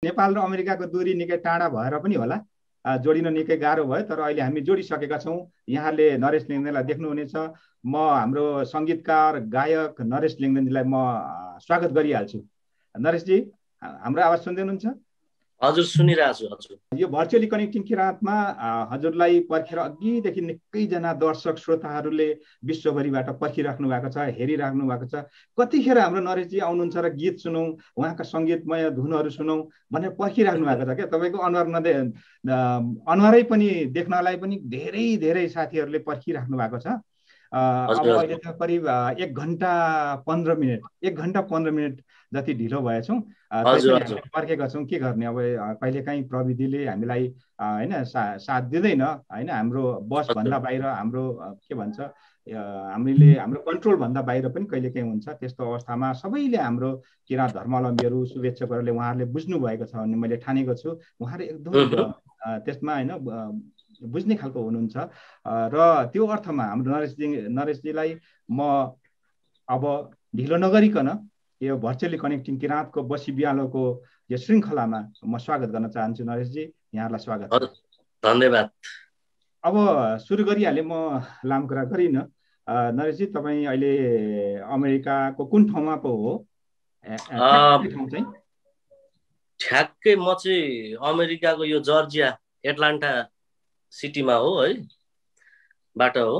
नेपाल र अमेरिकाको दूरी निकै टाढा भएर पनि होला जोडिन निकै गाह्रो भयो, तर अहिले हामी जोडिसकेका छौँ। यहाँले नरेश लिङ्गदेनलाई देख्नुहुनेछ। म हाम्रो सङ्गीतकार गायक नरेश लिङ्गदेनजीलाई म स्वागत गरिहाल्छु। नरेशजी, हाम्रो आवाज सुन्दै हुनुहुन्छ? हजुर, सुनिरहेको छु। हजुर, यो भर्चुअली कनेक्टिङ किराँतमा हजुरलाई पर्खेर अघिदेखि निकैजना दर्शक श्रोताहरूले विश्वभरिबाट पर्खिराख्नु भएको छ, हेरिराख्नु भएको छ। कतिखेर हाम्रो नरेशजी आउनुहुन्छ र गीत सुनौँ, उहाँका सङ्गीतमय धुनहरू सुनौँ भनेर पर्खिराख्नु भएको छ क्या। तपाईँको अनुहारै पनि देख्नलाई पनि धेरै धेरै साथीहरूले पर्खिराख्नु भएको छ। अब अहिले त करिब 1 घन्टा 15 मिनट जति ढिलो भएछौँ, तैपनि हामी पर्खेका छौँ। के गर्ने, अब कहिलेकाहीँ प्रविधिले हामीलाई होइन साथ दिँदैन होइन। हाम्रो बसभन्दा बाहिर, हाम्रो के भन्छ, हाम्रो कन्ट्रोलभन्दा बाहिर पनि कहिलेकाहीँ हुन्छ। त्यस्तो अवस्थामा सबैले, हाम्रो किराँत धर्मावलम्बीहरू, शुभेच्छकहरूले उहाँहरूले बुझ्नु भएको छ भन्ने मैले ठानेको छु। उहाँहरू एकदम त्यसमा होइन बुझ्ने खालको हुनुहुन्छ। र त्यो अर्थमा हाम्रो नरेशजीलाई म अब ढिलो नगरिकन यो भर्चुअली कनेक्टिङ किराँतको बसी बिहालोको यो श्रृङ्खलामा म स्वागत गर्न चाहन्छु। नरेशजी, यहाँलाई स्वागत छ। धन्यवाद। अब सुरु गरिहालेँ, म लामो कुरा गरिनँ। नरेशजी, तपाईँ अहिले अमेरिकाको कुन ठाउँमा पो हो? ठाउँ चाहिँ ठ्याक्कै म चाहिँ अमेरिकाको यो जर्जिया एटलान्टा सिटीमा हो है, बाट हो।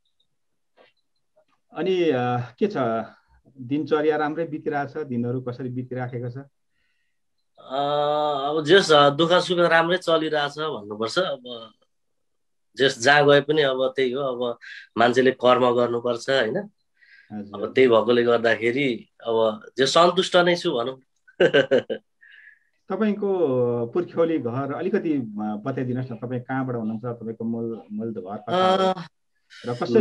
अनि के छ, दिनचर्या राम्रै बितिरहेछ? दिनहरू कसरी बितिराखेको छ? अब जस दुःख सुख राम्रै चलिरहेछ भन्नुपर्छ। अब जस जहाँ गए पनि अब त्यही हो, अब मान्छेले कर्म गर्नुपर्छ होइन। अब त्यही भएकोले गर्दाखेरि अब जे सन्तुष्ट नै छु भनौँ। तपाईँको पुर्ख्यौली घर अलिकति बताइदिनुहोस् न। तपाईँ कहाँबाट हुनुहुन्छ? तपाईँको मूल घर कता हो र कसरी?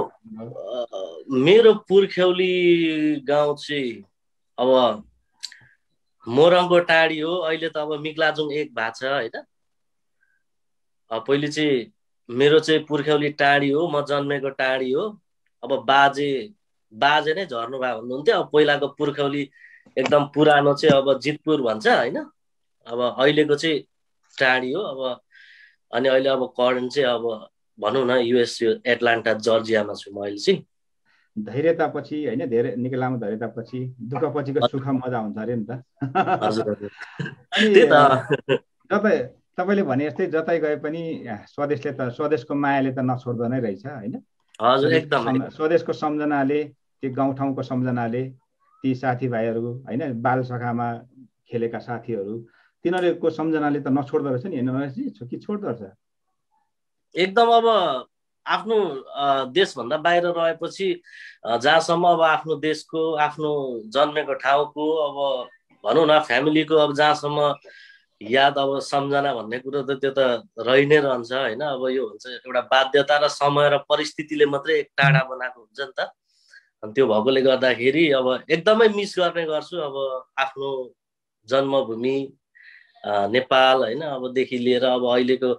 मेरो पुर्ख्यौली गाउँ चाहिँ अब मोरङको टाढी हो। अहिले त अब मिक्लाजुङ एक भएको छ होइन। पहिले चाहिँ मेरो चाहिँ पुर्ख्यौली टाढी हो, म जन्मेको टाढी हो। अब बाजे नै झर्नु भएको हुनुहुन्थ्यो। अब पहिलाको पुर्ख्यौली एकदम पुरानो चाहिँ अब जितपुर भन्छ होइन। अब अहिलेको चाहिँ टाढी हो। अब अनि अहिले अब करेन्ट चाहिँ अब भनौँ न युएस एटलान्टा जर्जियामा छु म अहिले चाहिँ। धैर्यतापछि होइन, धेरै निकै लामो धैर्यतापछि दुःखपछिको सुख मजा हुन्छ अरे नि त। अनि तपाईँले भने जस्तै जतै गए पनि स्वदेशको मायाले त नछोड्दो नै रहेछ होइन। स्वदेशको सम्झनाले, त्यो गाउँठाउँको सम्झनाले, ती साथीभाइहरू होइन, बालसखामा खेलेका साथीहरू, तिनीहरूको सम्झनाले त नछोड्दो रहेछ नि होइन कि छोड्दो रहेछ? एकदम अब आफ्नो देशभन्दा बाहिर रहेपछि जहाँसम्म अब आफ्नो देशको, आफ्नो जन्मेको ठाउँको, अब भनौँ न फ्यामिलीको अब जहाँसम्म याद, अब सम्झना भन्ने कुरो त त्यो त रहि नै रहन्छ होइन। अब यो हुन्छ एउटा बाध्यता र समय र परिस्थितिले मात्रै एक टाढा बनाएको हुन्छ नि त। अनि त्यो भएकोले गर्दाखेरि अब एकदमै मिस गर्ने गर्छु अब आफ्नो जन्मभूमि नेपाल होइन। अबदेखि लिएर अब अहिलेको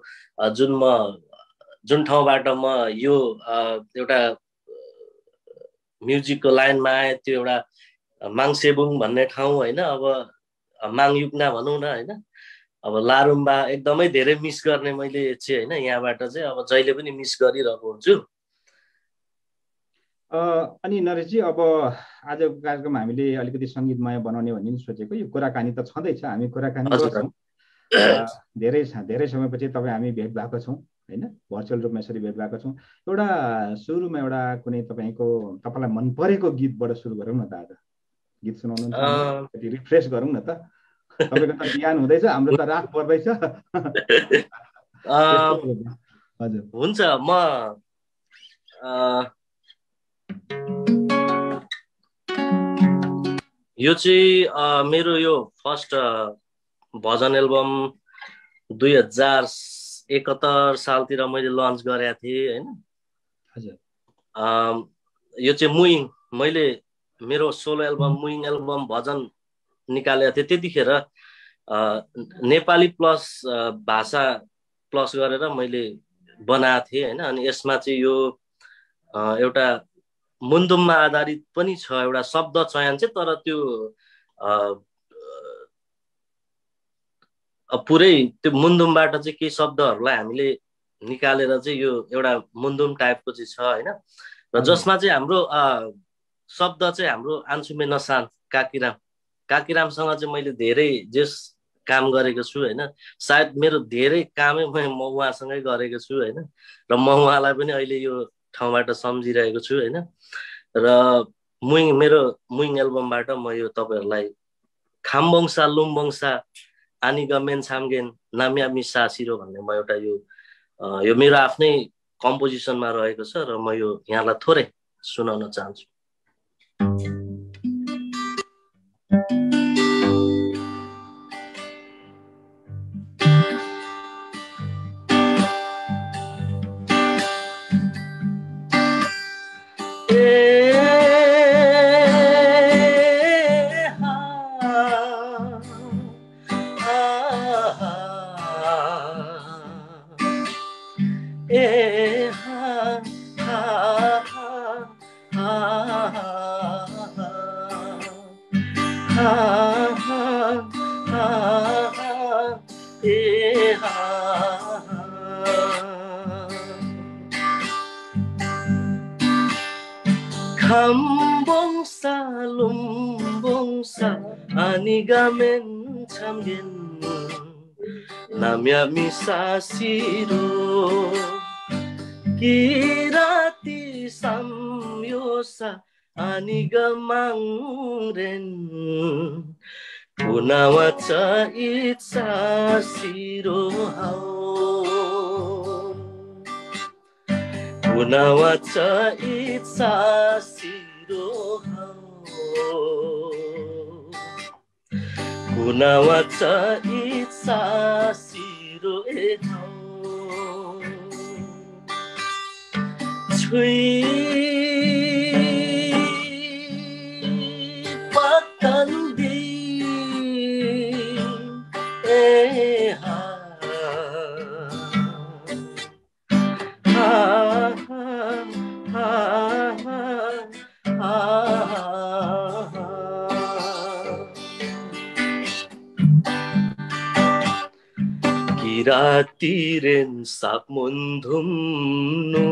जुन ठाउँबाट म यो एउटा म्युजिकको लाइनमा आएँ, त्यो एउटा माङसेबुङ भन्ने ठाउँ होइन। अब माङयुक्ना भनौँ न होइन। अब लारुम्बा एकदमै धेरै मिस गर्ने मैले चाहिँ होइन। यहाँबाट चाहिँ अब जहिले पनि मिस गरिरहेको हुन्छु। अनि नरेशजी, अब आजको कार्यक्रम हामीले अलिकति सङ्गीतमय बनाउने भन्ने सोचेको। यो कुराकानी त छँदैछ, हामी कुराकानी गर्छौँ। धेरै समयपछि तपाईँ हामी भेट भएको छौँ होइन, भर्चुअल रूपमा यसरी भेट भएको छौँ। एउटा सुरुमा एउटा कुनै तपाईँलाई मन परेको गीतबाट सुरु गरौँ न त। आज गीत सुनाउनुहुन्छ, रिफ्रेस गरौँ न त। तपाईँको त बिहान हुँदैछ, हाम्रो त रात पर्दैछ। हजुर, हुन्छ। म यो चाहिँ मेरो यो फर्स्ट भजन एल्बम 2071 सालतिर मैले लन्च गरेको थिएँ होइन। यो चाहिँ मुइङ, मैले मेरो सोलो एल्बम मुइङ एल्बम भजन निकालेको थिएँ। त्यतिखेर नेपाली प्लस भाषा प्लस गरेर मैले बनाएको थिएँ होइन। अनि यसमा चाहिँ यो एउटा मुन्दुममा आधारित पनि छ एउटा शब्द चयन चाहिँ, तर त्यो पुरै त्यो मुन्दुमबाट चाहिँ केही शब्दहरूलाई हामीले निकालेर चाहिँ यो एउटा मुन्दुम टाइपको चाहिँ छ होइन, र जसमा चाहिँ हाम्रो शब्द चाहिँ हाम्रो आन्सुमे नसान काकीरामसँग चाहिँ मैले धेरै जेस काम गरेको छु होइन। सायद मेरो धेरै कामै म उहाँसँगै गरेको छु होइन, र म उहाँलाई पनि अहिले यो ठाउँबाट सम्झिरहेको छु होइन। र मेरो मुइङ एल्बमबाट म यो तपाईँहरूलाई खामबोङसा लुम्बोङसा आनिगा मेन्छामगेन नाम्यामी सासिरो भन्ने म एउटा यो मेरो आफ्नै कम्पोजिसनमा रहेको छ, र म यो यहाँलाई थोरै सुनाउन चाहन्छु। Khambongsa lumbongsa aniga menchamgen namya misasiro kirati samyosa aniga mangren punawacha itsasiro hao punawacha itsasiro punawacha itsasiro chui pakandi Kiratiren sakmundhumnu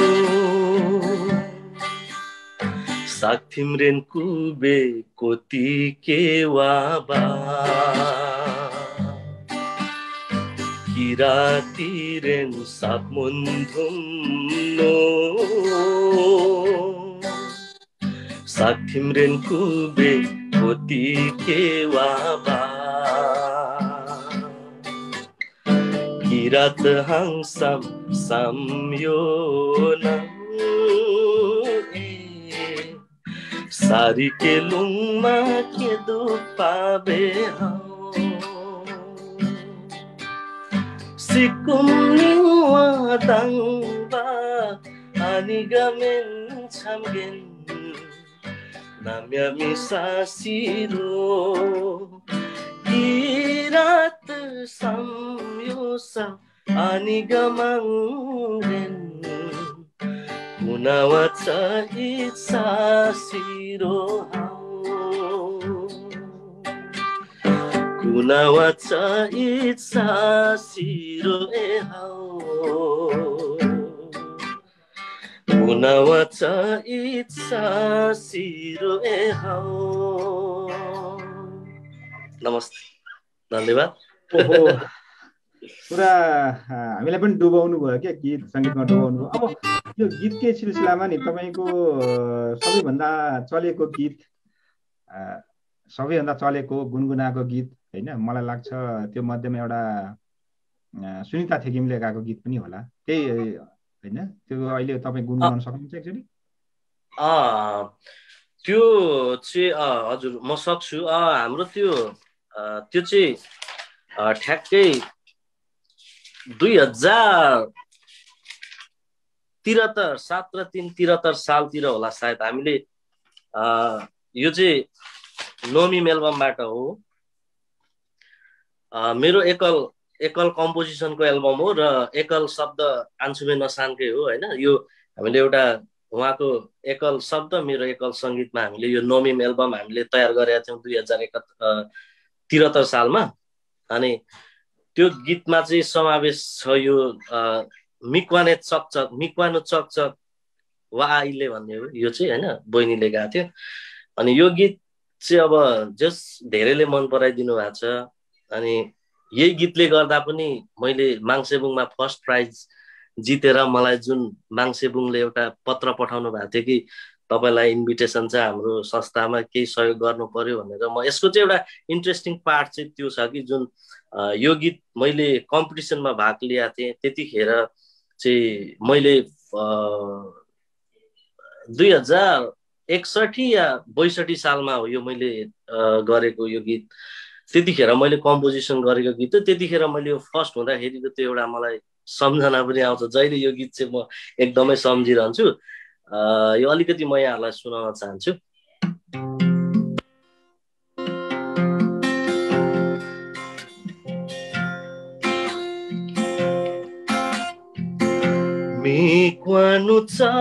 sakthimren kube koti kewaba Kiratiren sakmundhumnu sakthimren kube koti kewaba Kirat hangsam samyonam Sari ke lungma ke dupabe hao Sikum niwa dangba aniga menchamgen Namya misasiro Kirat samyosa aniga mangren Punawacha itsasiro hao Punawacha itsasiro hao Punawacha itsasiro hao Namaste. धन्यवाद। पुरा हामीलाई पनि डुबाउनु भयो क्या गीत सङ्गीतमा डुबाउनु भयो। अब यो गीतकै सिलसिलामा नि तपाईँको सबैभन्दा चलेको गीत सबैभन्दा चलेको गुनगुनाएको गीत होइन मलाई लाग्छ त्यो मध्येमा एउटा सुनिता थेगिमले गाएको गीत पनि होला त्यही होइन त्यो अहिले तपाईँ गुनगुनाउन सक्नुहुन्छ एक्चुअली? त्यो चाहिँ हजुर म सक्छु। हाम्रो त्यो चाहिँ ठ्याक्कै 2073 7 र 3 सालतिर होला सायद हामीले यो चाहिँ नोमी एल्बमबाट हो। मेरो एकल कम्पोजिसनको एल्बम हो र एकल शब्द आन्सुमे नसानकै हो होइन। यो हामीले एउटा उहाँको एकल शब्द मेरो एकल सङ्गीतमा हामीले यो नोमी एल्बम हामीले तयार गरेका थियौँ 2073 सालमा। अनि त्यो गीतमा चाहिँ समावेश छ यो मिक्वाने चकचक मिक्वानो चकचक वा आइले भन्ने हो यो चाहिँ होइन, बहिनीले गाएको थियो। अनि यो गीत चाहिँ अब जस धेरैले मन पराइदिनु भएको छ। अनि यही गीतले गर्दा पनि मैले माङसेबुङमा फर्स्ट प्राइज जितेर मलाई जुन माङसेबुङले एउटा पत्र पठाउनु भएको थियो कि तपाईँलाई इन्भिटेसन छ हाम्रो संस्थामा, केही सहयोग गर्नु पर्यो भनेर। म यसको चाहिँ एउटा इन्ट्रेस्टिङ पार्ट चाहिँ त्यो छ कि जुन यो गीत मैले कम्पिटिसनमा भाग लिएको थिएँ त्यतिखेर चाहिँ मैले 2061 या 62 सालमा हो यो मैले गरेको यो गीत। त्यतिखेर मैले कम्पोजिसन गरेको गीत हो। त्यतिखेर मैले यो फर्स्ट हुँदाखेरिको त्यो एउटा मलाई सम्झना पनि आउँछ। जहिले यो गीत चाहिँ म एकदमै सम्झिरहन्छु। यो अलिकति म यहाँहरूलाई सुनाउन चाहन्छु। मिक्वानु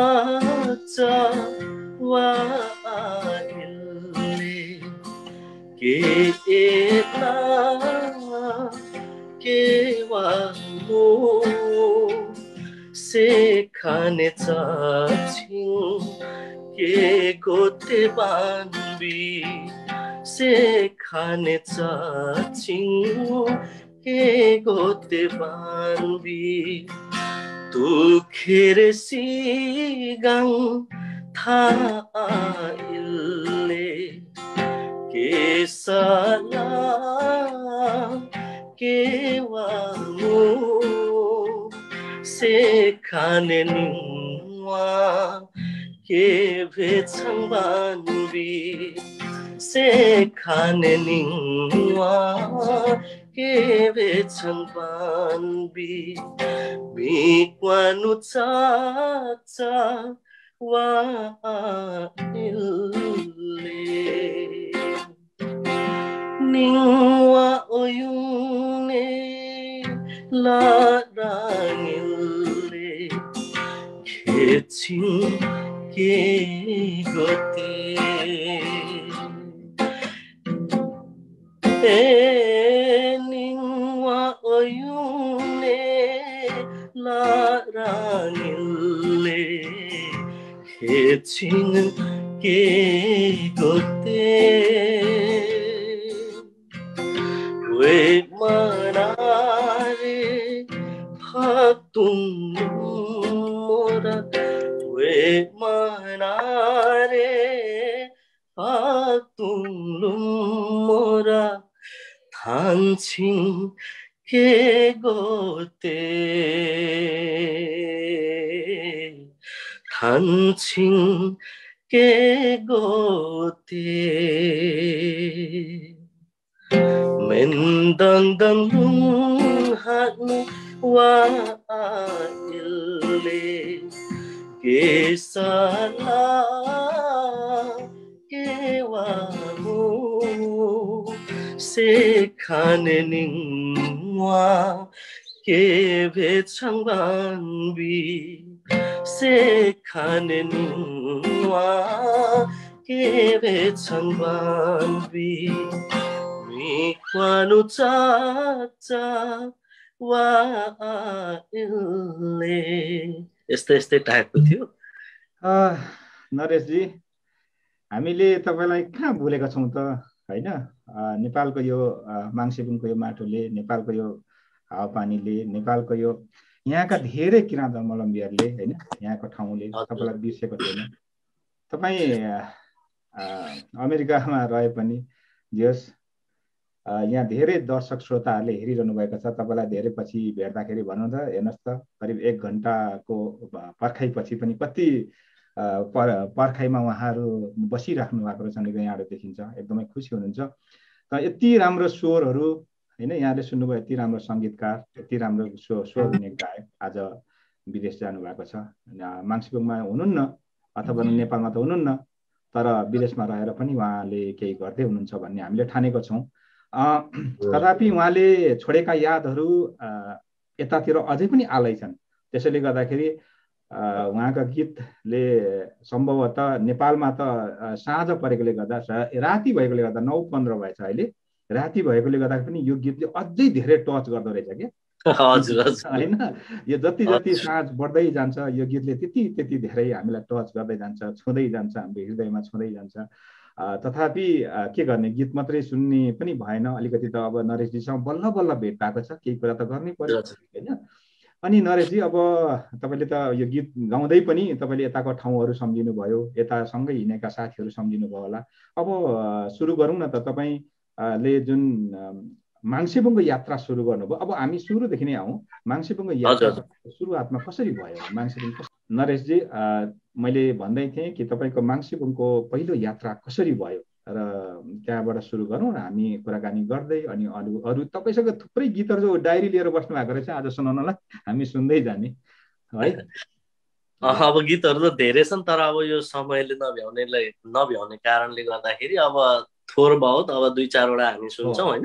चकचक वा आइले के एता के वा मो से खाने चाछिङ के गोते बान्बी से खाने चाछिङ के गोते बान्बी दुखेर सिगाङ थाइले के सला के वामु से खाने निवा के भेछङ बान्बी से खाने निवा के भेछङ बान्बी मिक्वानु चकचक वा आइले निवा ओयुने लारानिले खेचिङ के गोते निवा ओयुने लारानिले खेचिङ के गोते वे मनारे फाक्तुङ मोरा वे मनारे फाक्तुङ मोरा थान्छिङ के गोते थान्छिङ के गोते मेन्दङ हात्नु वा आइले के सला के वामु से खाने निवा के भेछङ बान्बी से खाने निवा के भेछङ बान्बी मिक्वानु चकचक वा आइले। यस्तै यस्तै टाइपको थियो। नरेशजी, हामीले तपाईँलाई कहाँ भुलेका छौँ त होइन? नेपालको यो माङसेबुङको यो माटोले, नेपालको यो हावापानीले, नेपालको यो यहाँका धेरै किराँत धर्मावलम्बीहरूले होइन, यहाँको ठाउँले तपाईँलाई बिर्सेको थिएन। तपाईँ अमेरिकामा रहे पनि जस यहाँ धेरै दर्शक श्रोताहरूले हेरिरहनु भएको छ। तपाईँलाई धेरै पछि भेट्दाखेरि भन्नु त हेर्नुहोस् त, करिब 1 घन्टाको पर्खाइपछि पनि कति पर्खाइमा उहाँहरू बसिराख्नु भएको रहेछ भनेको यहाँबाट देखिन्छ। एकदमै खुसी हुनुहुन्छ। त यति राम्रो स्वरहरू होइन यहाँले सुन्नुभयो, यति राम्रो सङ्गीतकार, यति राम्रो स्वर हुने गायक आज विदेश जानुभएको छ। माङसेबुङमा हुनुहुन्न अथवा नेपालमा त हुनुहुन्न, तर विदेशमा रहेर पनि उहाँले केही गर्दै हुनुहुन्छ भन्ने हामीले ठानेको छौँ। तथापि उहाँले छोडेका यादहरू यतातिर अझै पनि आलै छन्। त्यसैले गर्दाखेरि उहाँका गीतले सम्भवतः नेपालमा त साँझ परेकोले गर्दा, राति भएकोले गर्दा 9:15 भएछ अहिले, राति भएकोले गर्दाखेरि पनि यो गीतले अझै धेरै टच गर्दो रहेछ क्या। हजुर होइन, यो जति जति साँझ बढ्दै जान्छ यो गीतले त्यति त्यति धेरै हामीलाई टच गर्दै जान्छ, छुँदै जान्छ, हाम्रो हृदयमा छुँदै जान्छ। तथापि के गर्ने, गीत मात्रै सुन्ने पनि भएन, अलिकति त अब नरेशजीसँग बल्ल बल्ल भेट भएको छ, केही कुरा त गर्नै पर्यो होइन। अनि नरेशजी अब तपाईँले त यो गीत गाउँदै पनि तपाईँले यताको ठाउँहरू सम्झिनु भयो, यतासँगै हिँडेका साथीहरू सम्झिनु भयो होला। अब सुरु गरौँ न त, तपाईँले जुन माङ्सेबुङको यात्रा सुरु गर्नुभयो, अब हामी सुरुदेखि नै आउँ, माङ्सेबुङको यात्रा सुरुवातमा कसरी भयो माङ्सेबुङ? नरेशजी, मैले भन्दै थिएँ कि तपाईँको माङ्सेबुङको पहिलो यात्रा कसरी भयो र त्यहाँबाट सुरु गरौँ र हामी कुराकानी गर्दै अनि अरू तपाईँसँग थुप्रै गीतहरू डायरी लिएर बस्नु भएको रहेछ, आज सुनाउनलाई हामी सुन्दै जाने है। अब गीतहरू त धेरै छन्, तर अब यो समयले नभ्याउने कारणले गर्दाखेरि अब थोर बहुत अब 2-4वटा हामी सुन्छौँ होइन।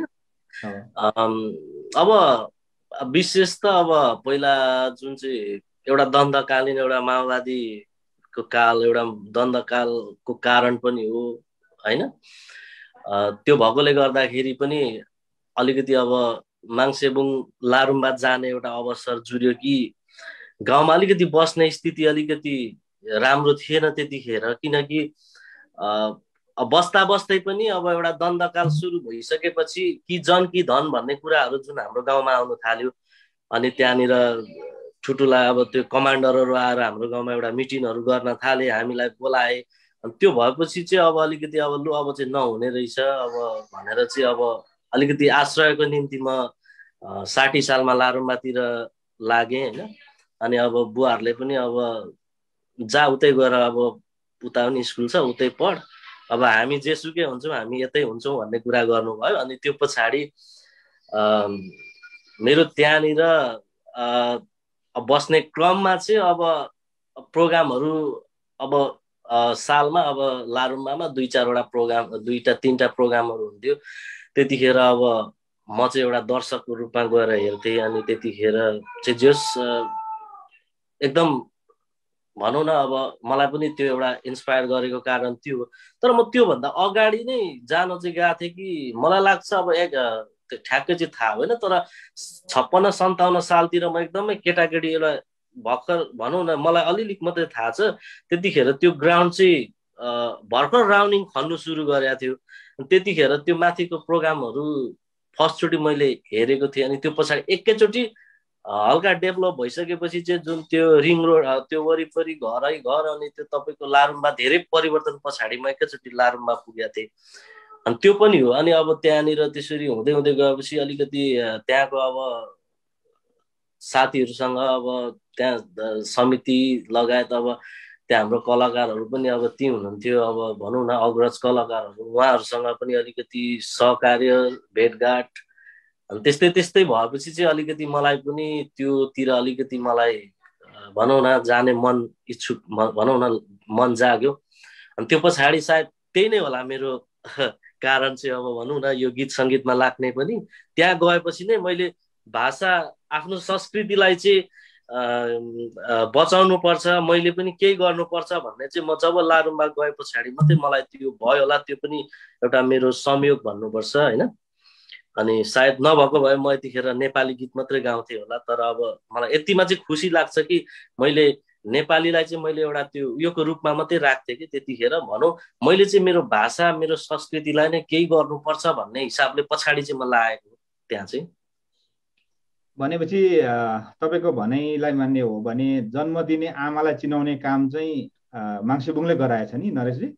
अब विशेष त अब पहिला जुन चाहिँ एउटा द्वन्द्वकालीन एउटा माओवादीको काल, एउटा द्वन्द्वकालको कारण पनि हो होइन। त्यो भएकोले गर्दाखेरि पनि अलिकति अब माङ्सेबुङ लारुमबाद जाने एउटा अवसर जुर्यो कि गाउँमा अलिकति बस्ने स्थिति अलिकति राम्रो थिएन त्यतिखेर, किनकि बस्दा बस्दै पनि अब एउटा द्वन्द्वकाल सुरु भइसकेपछि कि जन कि धन भन्ने कुराहरू जुन हाम्रो गाउँमा आउनु थाल्यो, अनि त्यहाँनिर ठुटुला अब त्यो कमान्डरहरू आएर हाम्रो गाउँमा एउटा मिटिङहरू गर्न थाले, हामीलाई बोलाए। अनि त्यो भएपछि चाहिँ अब अलिकति अब लु अब चाहिँ नहुने रहेछ अब भनेर चाहिँ अब अलिकति आश्रयको निम्ति म 60 सालमा लारुमबातिर लागेँ होइन। अनि अब बुवाहरूले पनि अब जा उतै गएर अब उता पनि स्कुल छ उतै पढ, अब हामी जेसुकै हुन्छौँ हामी यतै हुन्छौँ भन्ने कुरा गर्नुभयो। अनि त्यो पछाडि मेरो त्यहाँनिर बस्ने क्रममा चाहिँ अब प्रोग्रामहरू अब सालमा अब लारुमबामा 2-4वटा प्रोग्राम, 2-3टा प्रोग्रामहरू हुन्थ्यो। त्यतिखेर अब म चाहिँ एउटा दर्शकको रूपमा गएर हेर्थेँ। अनि त्यतिखेर चाहिँ जस एकदम भनौँ न अब मलाई पनि त्यो एउटा इन्सपायर गरेको कारण त्यो। तर म त्योभन्दा अगाडि नै जान चाहिँ गएको थिएँ कि मलाई लाग्छ अब ठ्याक्कै चाहिँ थाहा होइन, तर 56-57 सालतिर म एकदमै केटाकेटी एउटा भर्खर भनौँ न मलाई अलिअलि मात्रै थाहा छ, त्यतिखेर त्यो ग्राउन्ड चाहिँ भर्खर राउन्डिङ खन्नु सुरु गरेको थियो। त्यतिखेर त्यो माथिको प्रोग्रामहरू फर्स्टचोटि मैले हेरेको थिएँ। अनि त्यो पछाडि एकैचोटि हल्का डेभलप भइसकेपछि चाहिँ जुन त्यो रिङ रोड त्यो वरिपरि घरै घर अनि त्यो तपाईँको लारुमबा धेरै परिवर्तन पछाडि म एकैचोटि लारुमबा पुगेको थिएँ। अनि त्यो पनि हो। अनि अब त्यहाँनिर त्यसरी हुँदै हुँदै गएपछि अलिकति त्यहाँको अब साथीहरूसँग अब त्यहाँ समिति लगायत अब त्यहाँ हाम्रो कलाकारहरू पनि अब ती हुनुहुन्थ्यो, अब भनौँ न अग्रज कलाकारहरू, उहाँहरूसँग पनि अलिकति सहकार्य भेटघाट। अनि त्यस्तै त्यस्तै भएपछि चाहिँ अलिकति मलाई पनि त्योतिर अलिकति मलाई भनौँ न जाने मन इच्छुक भनौँ न मन जाग्यो। अनि त्यो पछाडि सायद त्यही नै होला मेरो कारण चाहिँ अब भनौँ न यो गीत सङ्गीतमा लाग्ने पनि। त्यहाँ गएपछि नै मैले भाषा आफ्नो संस्कृतिलाई चाहिँ बचाउनु पर्छ, मैले पनि केही गर्नुपर्छ भन्ने चाहिँ म जब लारुमबा गए पछाडि मात्रै मलाई त्यो भयो होला। त्यो पनि एउटा मेरो संयोग भन्नुपर्छ होइन। अनि सायद नभएको भए म यतिखेर नेपाली गीत मात्रै गाउँथेँ होला। तर अब मलाई यतिमा चाहिँ खुसी लाग्छ कि मैले नेपालीलाई चाहिँ मैले एउटा त्यो उयोको रूपमा मात्रै राख्थेँ कि त्यतिखेर भनौँ मैले चाहिँ मेरो भाषा मेरो संस्कृतिलाई नै केही गर्नुपर्छ भन्ने हिसाबले पछाडि चाहिँ म लागेको त्यहाँ चाहिँ। भनेपछि तपाईँको भनाइलाई मान्ने हो भने जन्म दिने आमालाई चिनाउने काम चाहिँ माङ्सेबुङले गराएछ नि नरेशजी?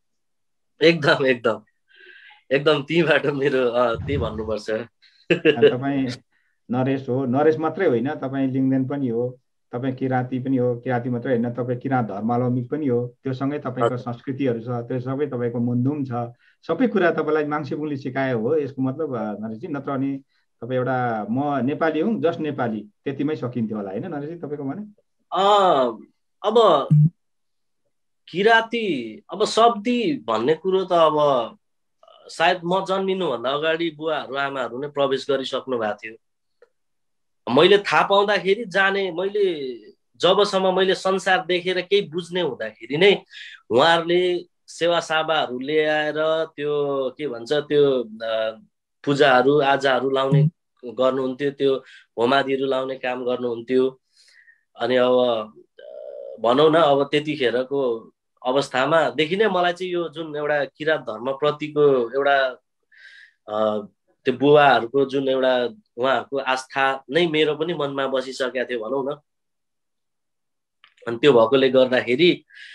एकदम एकदम एकदम तीबाट मेरो त्यही भन्नुपर्छ। तपाईँ नरेश हो, नरेश मात्रै होइन तपाईँ लिङ्गदेन पनि हो, तपाईँ किराँती पनि हो, किराँती मात्रै होइन तपाईँ किराँत धर्मावलम्बी पनि हो, त्यो सँगै तपाईँको संस्कृतिहरू छ, त्यो सबै तपाईँको मुन्धुम छ, सबै कुरा तपाईँलाई माङ्सेबुङले सिकायो हो यसको मतलब नरेशजी? नत्र अनि तपाईँ एउटा म नेपाली हुँ जस्ट नेपाली त्यतिमै सकिन्थ्यो होला होइन नरेशजी तपाईँको भने? अब किराँती अब शब्दी भन्ने कुरो त अब सायद म जन्मिनुभन्दा अगाडि बुवाहरू आमाहरू नै प्रवेश गरिसक्नु भएको थियो। मैले थाहा पाउँदाखेरि जाने मैले जबसम्म मैले संसार देखेर केही बुझ्ने हुँदाखेरि नै उहाँहरूले सेवा साबाहरू ल्याएर त्यो के भन्छ त्यो पूजाहरू आजाहरू लाउने गर्नुहुन्थ्यो, त्यो होमादिहरू लाउने काम गर्नुहुन्थ्यो। अनि अब भनौँ न अब त्यतिखेरको अवस्थामा देखि नै मलाई चाहिँ यो जुन एउटा किराँत धर्मप्रतिको एउटा त्यो बुवाहरूको जुन एउटा उहाँहरूको आस्था नै मेरो पनि मनमा बसिसकेको थियो भनौँ न। अनि त्यो भएकोले गर्दाखेरि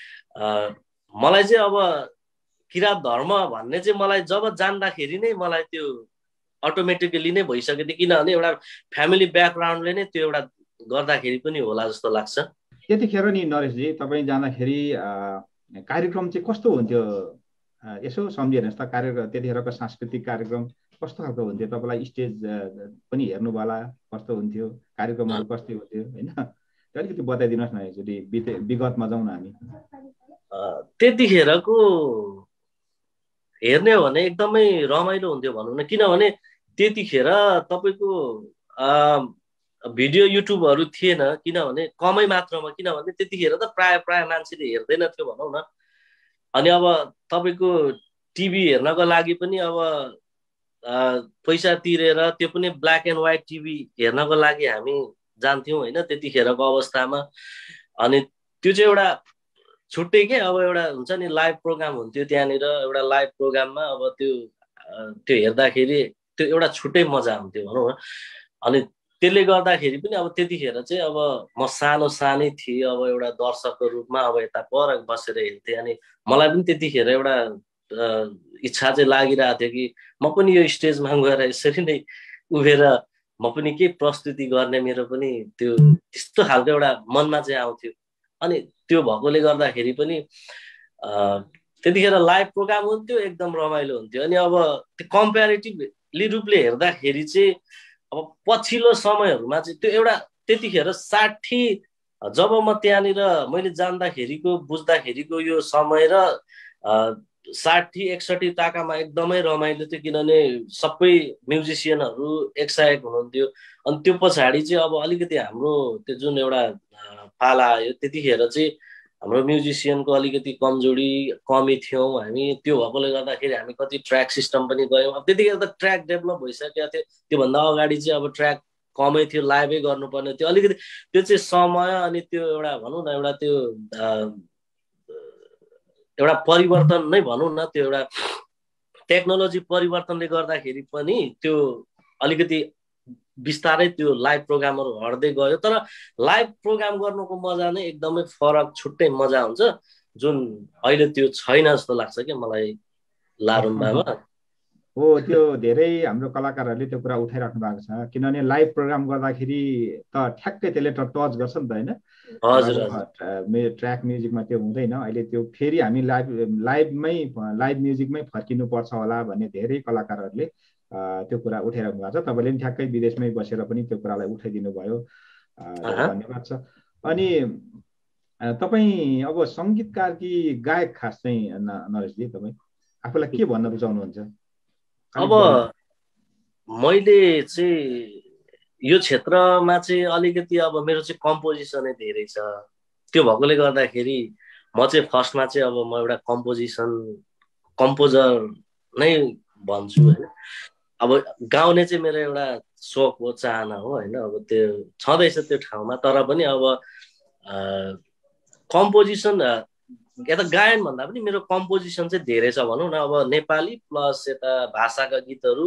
मलाई चाहिँ अब किराँत धर्म भन्ने चाहिँ मलाई जब जान्दाखेरि नै मलाई त्यो अटोमेटिकली नै भइसकेको थियो, किनभने एउटा फ्यामिली ब्याकग्राउन्डले नै त्यो एउटा गर्दाखेरि पनि होला जस्तो लाग्छ। त्यतिखेर नि नरेशजी तपाईँ जाँदाखेरि कार्यक्रम चाहिँ कस्तो हुन्थ्यो यसो सम्झिनुहोस् त? कार्यक्रम त्यतिखेरको सांस्कृतिक कार्यक्रम कस्तो खालको हुन्थ्यो? तपाईँलाई स्टेज पनि हेर्नु होला, कस्तो हुन्थ्यो कार्यक्रमहरू, कस्तो हुन्थ्यो होइन? अलिकति बताइदिनुहोस् न एकचोटि, विगतमा जाउँ न हामी। त्यतिखेरको हेर्ने हो भने एकदमै रमाइलो हुन्थ्यो भनौँ न, किनभने त्यतिखेर तपाईँको भिडियो युट्युबहरू थिएन, किनभने कमै मात्रामा, किनभने त्यतिखेर त प्राय मान्छेले हेर्दैन थियो भनौँ न। अनि अब तपाईँको टिभी हेर्नको लागि पनि अब पैसा तिरेर, त्यो पनि ब्ल्याक एन्ड व्हाइट टिभी हेर्नको लागि हामी जान्थ्यौँ होइन त्यतिखेरको अवस्थामा। अनि त्यो चाहिँ एउटा छुट्टै के अब एउटा हुन्छ नि लाइभ प्रोग्राम हुन्थ्यो त्यहाँनिर, एउटा लाइभ प्रोग्राममा अब त्यो हेर्दाखेरि त्यो एउटा छुट्टै मजा हुन्थ्यो भनौँ न। अनि त्यसले गर्दाखेरि पनि अब त्यतिखेर चाहिँ अब म सानै थिएँ, अब एउटा दर्शकको रूपमा अब यता पर बसेर हेर्थेँ। अनि मलाई पनि त्यतिखेर एउटा इच्छा चाहिँ लागिरहेको थियो कि म पनि यो स्टेजमा गएर यसरी नै उभिएर म पनि के प्रस्तुति गर्ने, मेरो पनि त्यो त्यस्तो खालको एउटा मनमा चाहिँ आउँथ्यो। अनि त्यो भएकोले गर्दाखेरि पनि त्यतिखेर लाइभ प्रोग्राम हुन्थ्यो, एकदम रमाइलो हुन्थ्यो। अनि अब त्यो कम्पेरिटिभली रूपले हेर्दाखेरि चाहिँ अब पछिल्लो समयहरूमा चाहिँ त्यो एउटा त्यतिखेर 60 जब म त्यहाँनिर मैले जान्दाखेरिको बुझ्दाखेरिको यो समय र 60-61 ताकामा एकदमै रमाइलो थियो, किनभने सबै म्युजिसियनहरू एकसायक हुनुहुन्थ्यो। अनि त्यो पछाडि चाहिँ अब अलिकति हाम्रो त्यो जुन एउटा पाला आयो त्यतिखेर चाहिँ हाम्रो म्युजिसियनको अलिकति कमी थियौँ हामी। त्यो भएकोले गर्दाखेरि हामी कति ट्र्याक सिस्टम पनि गयौँ। अब त्यतिखेर त ट्र्याक डेभलप भइसकेको थियो, त्योभन्दा अगाडि चाहिँ अब ट्र्याक कमै थियो, लाइभै गर्नुपर्ने थियो। अलिकति त्यो चाहिँ समय अनि त्यो एउटा भनौँ न एउटा त्यो एउटा परिवर्तन नै भनौँ न, त्यो एउटा टेक्नोलोजी परिवर्तनले गर्दाखेरि पनि त्यो अलिकति बिस्तारै त्यो लाइभ प्रोग्रामहरू हट्दै गयो। तर लाइभ प्रोग्राम गर्नुको मजा नै एकदमै फरक, छुट्टै मजा हुन्छ, जुन अहिले त्यो छैन जस्तो लाग्छ क्या मलाई लारुम्बामा। हो, त्यो धेरै हाम्रो कलाकारहरूले त्यो कुरा उठाइराख्नु भएको छ, किनभने लाइभ प्रोग्राम गर्दाखेरि त ठ्याक्कै त्यसले त टच गर्छ नि त होइन। ट्र्याक म्युजिकमा त्यो हुँदैन। अहिले त्यो फेरि हामी लाइभ म्युजिकमै फर्किनुपर्छ होला भन्ने धेरै कलाकारहरूले त्यो कुरा उठाइराख्नु भएको छ। तपाईँले पनि ठ्याक्कै विदेशमै बसेर पनि त्यो कुरालाई उठाइदिनु भयो, धन्यवाद छ। अनि तपाईँ अब सङ्गीतकार कि गायक खास चाहिँ नरेशजी, तपाईँ आफूलाई के भन्न रुचाउनुहुन्छ? अब मैले चाहिँ यो क्षेत्रमा चाहिँ अलिकति अब मेरो चाहिँ कम्पोजिसनै धेरै छ। त्यो भएकोले गर्दाखेरि म चाहिँ फर्स्टमा चाहिँ अब म एउटा कम्पोजर नै भन्छु होइन। अब गाउने चाहिँ मेरो एउटा सोख हो, चाहना हो होइन। अब त्यो छँदैछ त्यो ठाउँमा, तर पनि अब कम्पोजिसन यता गायन भन्दा पनि मेरो कम्पोजिसन चाहिँ धेरै छ भनौँ न। अब नेपाली प्लस यता भाषाका गीतहरू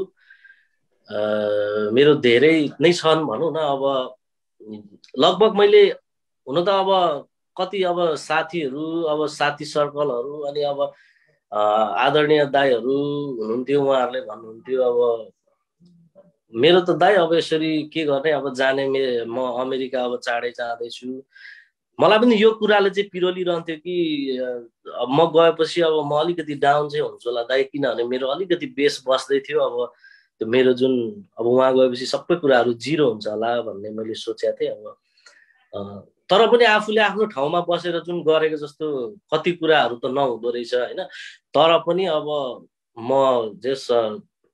मेरो धेरै नै छन् भनौँ न। अब लगभग मैले हुन त अब कति अब साथीहरू, अब साथी सर्कलहरू, अनि अब आदरणीय दाईहरू हुनुहुन्थ्यो, उहाँहरूले भन्नुहुन्थ्यो अब मेरो त दाई अब यसरी के गर्ने, अब जाने म अमेरिका अब चाँडै जाँदैछु। मलाई पनि यो कुराले चाहिँ पिरोलिरहन्थ्यो कि म गएपछि अब म अलिकति डाउन चाहिँ हुन्छु होला दाइ, किनभने मेरो अलिकति बेस बस्दै थियो। अब त्यो मेरो जुन अब उहाँ गएपछि सबै कुराहरू जिरो हुन्छ होला भन्ने मैले सोचेको थिएँ। अब तर पनि आफूले आफ्नो ठाउँमा बसेर जुन गरेको जस्तो कति कुराहरू त नहुँदो रहेछ होइन। तर पनि अब म जस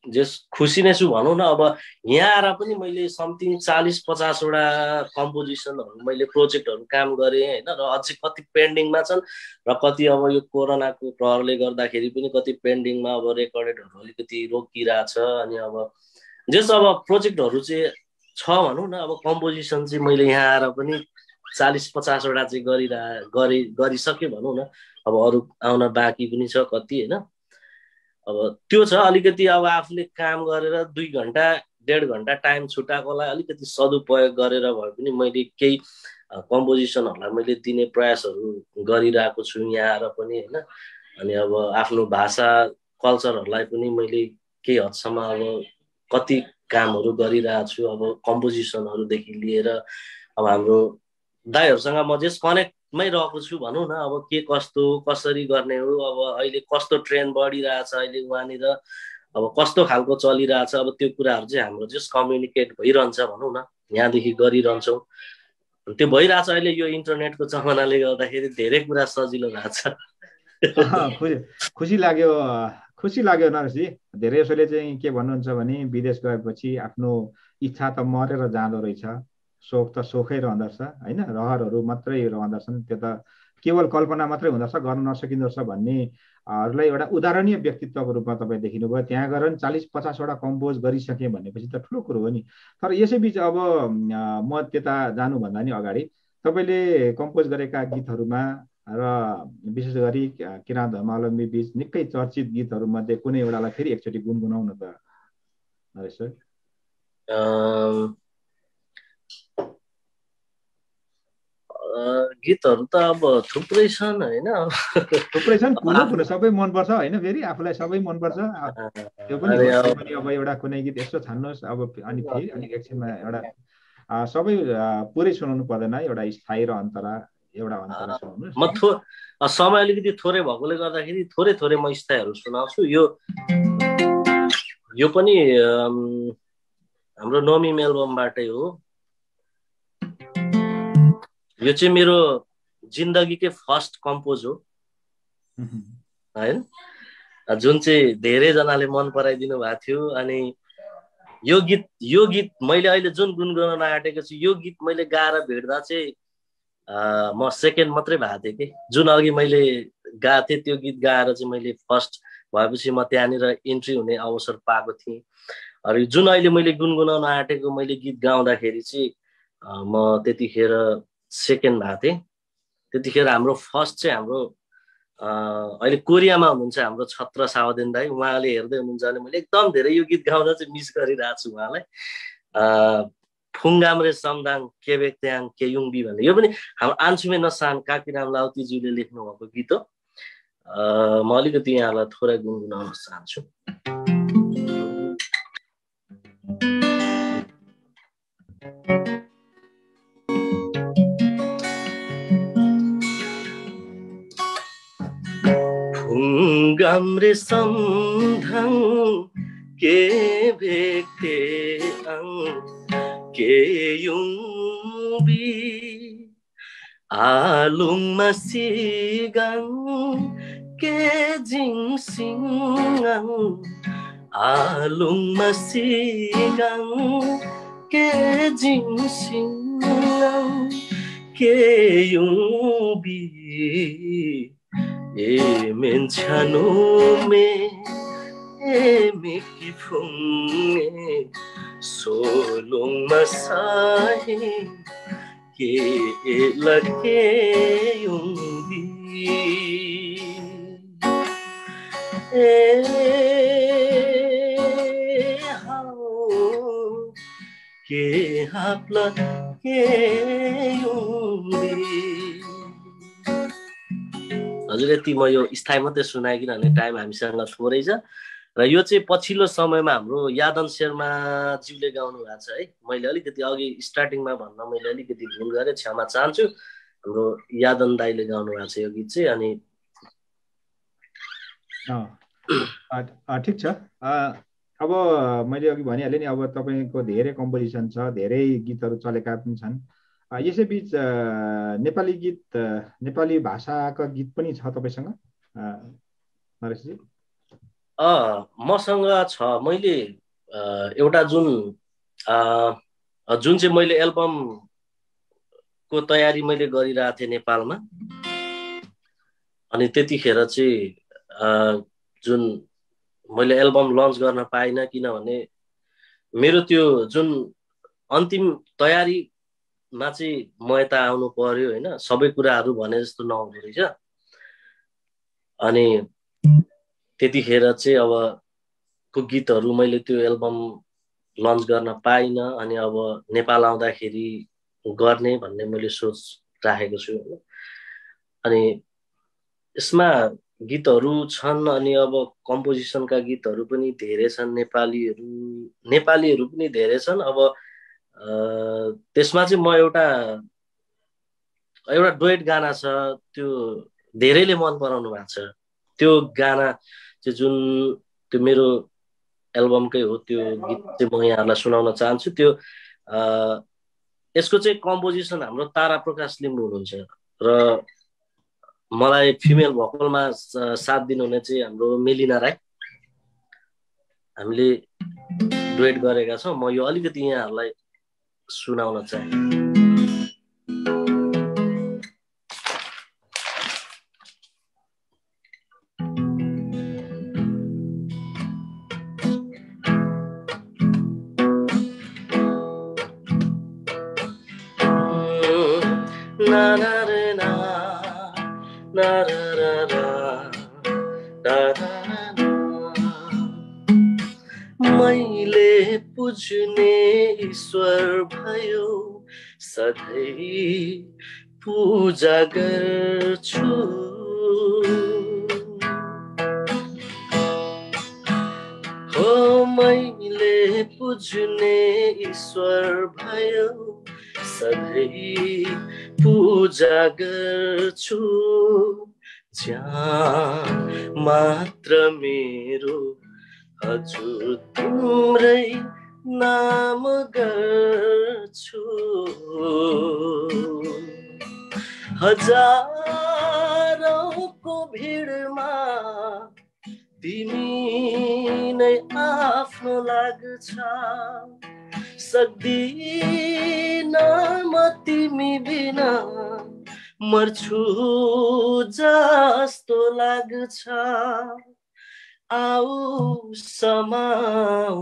जस खुसी नै छु भनौँ न। अब यहाँ आएर पनि मैले समथिङ 40-50वटा कम्पोजिसनहरू मैले प्रोजेक्टहरू काम गरेँ होइन, र अझै कति पेन्डिङमा छन्, र कति अब यो कोरोनाको प्रहरले गर्दाखेरि पनि कति पेन्डिङमा अब रेकर्डेडहरू अलिकति रोकिरहेछ। अनि अब जस अब प्रोजेक्टहरू चाहिँ छ भनौँ न। अब कम्पोजिसन चाहिँ मैले यहाँ आएर पनि 40-50वटा चाहिँ गरिसकेँ भनौँ न। अब अरू आउन बाँकी पनि छ कति होइन। अब त्यो छ अलिकति अब आफूले काम गरेर 2 घन्टा 1.5 घन्टा टाइम छुट्याएकोलाई अलिकति सदुपयोग गरेर भए पनि मैले केही कम्पोजिसनहरूलाई मैले दिने प्रयासहरू गरिरहेको छु यहाँ आएर पनि होइन। अनि अब आफ्नो भाषा कल्चरहरूलाई पनि मैले केही हदसम्म अब कति कामहरू गरिरहेको छु। अब कम्पोजिसनहरूदेखि लिएर अब हाम्रो दाइहरूसँग म जस कनेक्टमै रहेको छु भनौँ न। अब के कस्तो कसरी गर्ने हो, अब अहिले कस्तो ट्रेन्ड बढिरहेछ अहिले उहाँनिर, अब कस्तो खालको चलिरहेछ, अब त्यो कुराहरू चाहिँ हाम्रो जस कम्युनिकेट भइरहन्छ भनौँ न, यहाँदेखि गरिरहन्छौँ। त्यो भइरहेछ। अहिले यो इन्टरनेटको जमानाले गर्दाखेरि धेरै कुरा सजिलो भएको छ। खुसी लाग्यो नरेशजी। धेरै जसोले चाहिँ के भन्नुहुन्छ भने विदेश गएपछि आफ्नो इच्छा त मरेर जाँदो रहेछ, सोख त सोखै रहँदछ होइन, रहरहरू मात्रै रहँदछन्, त्यो त केवल कल्पना मात्रै हुँदछ, गर्न नसकिँदो रहेछ भन्ने हरूलाई एउटा उदाहरणीय व्यक्तित्वको रूपमा तपाईँ देखिनुभयो। त्यहाँ गएर 40-50वटा कम्पोज गरिसकेँ भनेपछि त ठुलो कुरो हो नि। तर यसैबिच अब म त्यता जानुभन्दा नि अगाडि तपाईँले कम्पोज गरेका गीतहरूमा र विशेष गरी किराँत धर्मावलम्बी बीच निकै चर्चित गीतहरूमध्ये कुनै एउटालाई फेरि एकचोटि गुनगुनाउन त नरेश सर। गीतहरू त अब थुप्रै छन् होइन, थुप्रै छन्, कुनै सबै मनपर्छ होइन, फेरि आफूलाई सबै मनपर्छ त्यो पनि अब एउटा कुनै गीत यसो छान्नुहोस् अब, अनि फेरि अनि एकछिनमा एउटा सबै पुरै सुनाउनु पर्दैन, एउटा स्थायी र अन्तरा एउटा अन्तरा सुनाउनुहोस्। म समय अलिकति थोरै भएकोले गर्दाखेरि थोरै थोरै म स्थायीहरू सुनाउँछु। यो पनि हाम्रो नोमिम एल्बमबाटै हो। यो चाहिँ मेरो जिन्दगीकै फर्स्ट कम्पोज हो होइन, जुन चाहिँ धेरैजनाले मन पराइदिनु भएको थियो। अनि यो गीत मैले अहिले जुन गुनगुनाउन आँटेको छु, यो गीत मैले गाएर भेट्दा चाहिँ म सेकेन्ड मात्रै भएको थिएँ कि। जुन अघि मैले गाएको थिएँ त्यो गीत गाएर चाहिँ मैले फर्स्ट भएपछि म त्यहाँनिर इन्ट्री हुने अवसर पाएको थिएँ। र जुन अहिले मैले गुनगुनाउन आँटेको मैले गीत गाउँदाखेरि चाहिँ म त्यतिखेर सेकेन्ड भएको थिएँ। त्यतिखेर हाम्रो फर्स्ट चाहिँ हाम्रो अहिले कोरियामा हुनुहुन्छ हाम्रो छत्र सावदेन दाई, उहाँले हेर्दै हुनुहुन्छ भने मैले एकदम धेरै यो गीत गाउन चाहिँ मिस गरिरहेको छु उहाँलाई। फुङ्गाम रे समदाङ केबेक्त्याङ केयुङबी भन्ने यो पनि हाम्रो आन्सुमे नसान काकीराम लाउतीज्यूले लेख्नु भएको गीत हो। म अलिकति यहाँलाई थोरै गुनगुनाउन चाहन्छु। फुङ्गाम रे समदाङ केबेक्त्याङ केयुङबी आलुङमा सिगाङ केजिङसिङाङ आलुङमा सिगाङ केजिङसिङाङ केयुङबी ए मेन्छानो मे ए मेकी फुङ्गे सोलुङमा साहे के लगे युङबी ए हाउ के हाप्ला के युङबी। हजुर यति म यो स्थायी मात्रै सुनाएँ किनभने टाइम हामीसँग थोरै छ। र यो चाहिँ पछिल्लो समयमा हाम्रो यादन शर्माज्यूले गाउनु भएको छ है। मैले अलिकति अघि स्टार्टिङमा भन्न मैले अलिकति भुल गरेँ, क्षमा चाहन्छु। हाम्रो यादन दाईले गाउनु भएको छ यो गीत चाहिँ। अनि ठिक छ। अब मैले अघि भनिहालेँ नि, अब तपाईँको धेरै कम्पोजिसन छ, धेरै गीतहरू चलेका पनि छन्। यसैबिच नेपाली गीत, नेपाली भाषाका गीत पनि छ तपाईँसँग नरेशजी? मसँग छ। मैले एउटा जुन जुन चाहिँ मैले एल्बमको तयारी मैले गरिरहेको थिएँ नेपालमा, अनि त्यतिखेर चाहिँ जुन मैले एल्बम लन्च गर्न पाइनँ, किनभने मेरो त्यो जुन अन्तिम तयारीमा चाहिँ म यता आउनु पर्यो होइन, सबै कुराहरू भने जस्तो नहुँदो रहेछ। अनि त्यतिखेर चाहिँ अब को गीतहरू मैले त्यो एल्बम लन्च गर्न पाइनँ। अनि अब नेपाल आउँदाखेरि गर्ने भन्ने मैले सोच राखेको छु। अनि यसमा गीतहरू छन्, अनि अब कम्पोजिसनका गीतहरू पनि धेरै छन्, नेपालीहरू पनि धेरै छन्। अब त्यसमा चाहिँ म एउटा डुएट गाना छ, त्यो धेरैले मन पराउनु भएको छ। त्यो गाना चाहिँ जुन त्यो मेरो एल्बमकै हो, त्यो गीत चाहिँ म यहाँहरूलाई सुनाउन चाहन्छु। त्यो यसको चाहिँ कम्पोजिसन हाम्रो तारा प्रकाश लिम्बू हुनुहुन्छ, र मलाई फिमेल भोकलमा साथ दिनुहुने चाहिँ हाम्रो मेलिना राई, हामीले डुएट गरेका छौँ। म यो अलिकति यहाँहरूलाई सुनाउन चाहे। मैले पुज्ने ईश्वर भयो, सधैँ पूजा गर्छु। हो मैले पुज्ने ईश्वर भयो, सधैँ पूजा गर्छु। जहाँ मात्र मेरो हजुर तिम्रै नाम गर्छु। हजारौंको भिडमा तिमी नै आफ्नो लाग्छ, सक्दिन म तिमी बिना, मर्छु जस्तो लाग्छ। आऊ समाऊ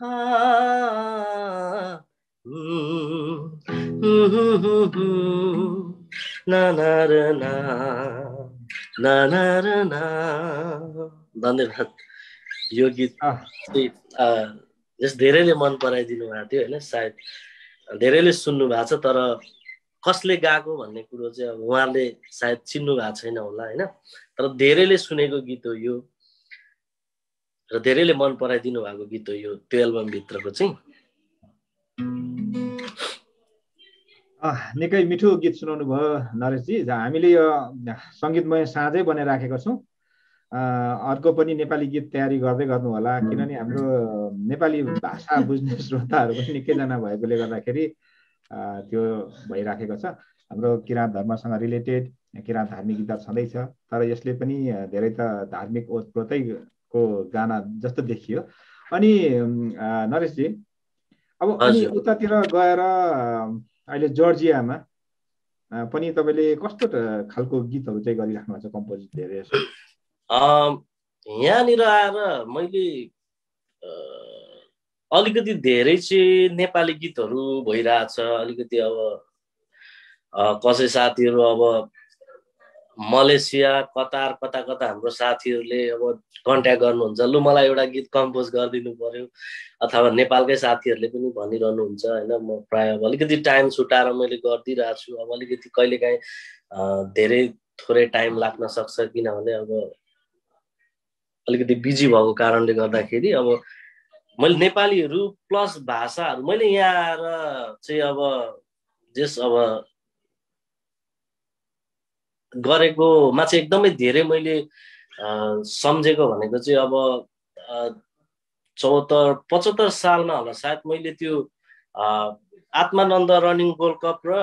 धन्यवाद। यो गीत धेरैले मन पराइदिनु भएको थियो होइन, सायद धेरैले सुन्नु भएको छ, तर कसले गाएको भन्ने कुरो चाहिँ अब उहाँले सायद चिन्नु भएको छैन होला होइन। तर धेरैले सुनेको गीत हो यो, र धेरैले मन पराइदिनु भएको गीत हो यो, त्यो एल्बमभित्रको चाहिँ। निकै मिठो गीत सुनाउनु भयो नरेशजी। हामीले यो सङ्गीतमय साँझै बनाइराखेका छौँ। अर्को पनि नेपाली गीत तयारी गर्दै गर्नु होला, किनभने हाम्रो नेपाली भाषा बुझ्ने श्रोताहरू पनि निकैजना भएकोले गर्दाखेरि त्यो भइराखेको छ। हाम्रो किराँत धर्मसँग रिलेटेड किराँत धार्मिक गीतहरू छँदैछ, तर यसले पनि धेरै त धार्मिक ओतप्रोतैको गाना जस्तो देखियो। अनि नरेशजी, अब अनि उतातिर गएर अहिले जर्जियामा पनि तपाईँले कस्तो खालको गीतहरू चाहिँ गरिराख्नु भएको छ, कम्पोज धेरै? यहाँनिर आएर मैले अलिकति धेरै चाहिँ नेपाली गीतहरू भइरहेछ। अलिकति अब कसै साथीहरू अब मलेसिया, कतार, कता कता हाम्रो साथीहरूले अब कन्ट्याक्ट गर्नुहुन्छ, लु मलाई एउटा गीत कम्पोज गरिदिनु पर्यो, अथवा नेपालकै साथीहरूले पनि भनिरहनुहुन्छ होइन। म प्रायः अब अलिकति टाइम छुटाएर मैले गरिदिइरहेको छु। अब अलिकति कहिलेकाहीँ धेरै थोरै टाइम लाग्न सक्छ, किनभने अब अलिकति बिजी भएको कारणले गर्दाखेरि अब मैले नेपालीहरू प्लस भाषाहरू मैले यहाँ आएर चाहिँ अब गरेकोमा चाहिँ एकदमै धेरै मैले सम्झेको भनेको चाहिँ अब 74-75 सालमा होला सायद मैले त्यो आत्मानन्द रनिङ गोल्ड कप र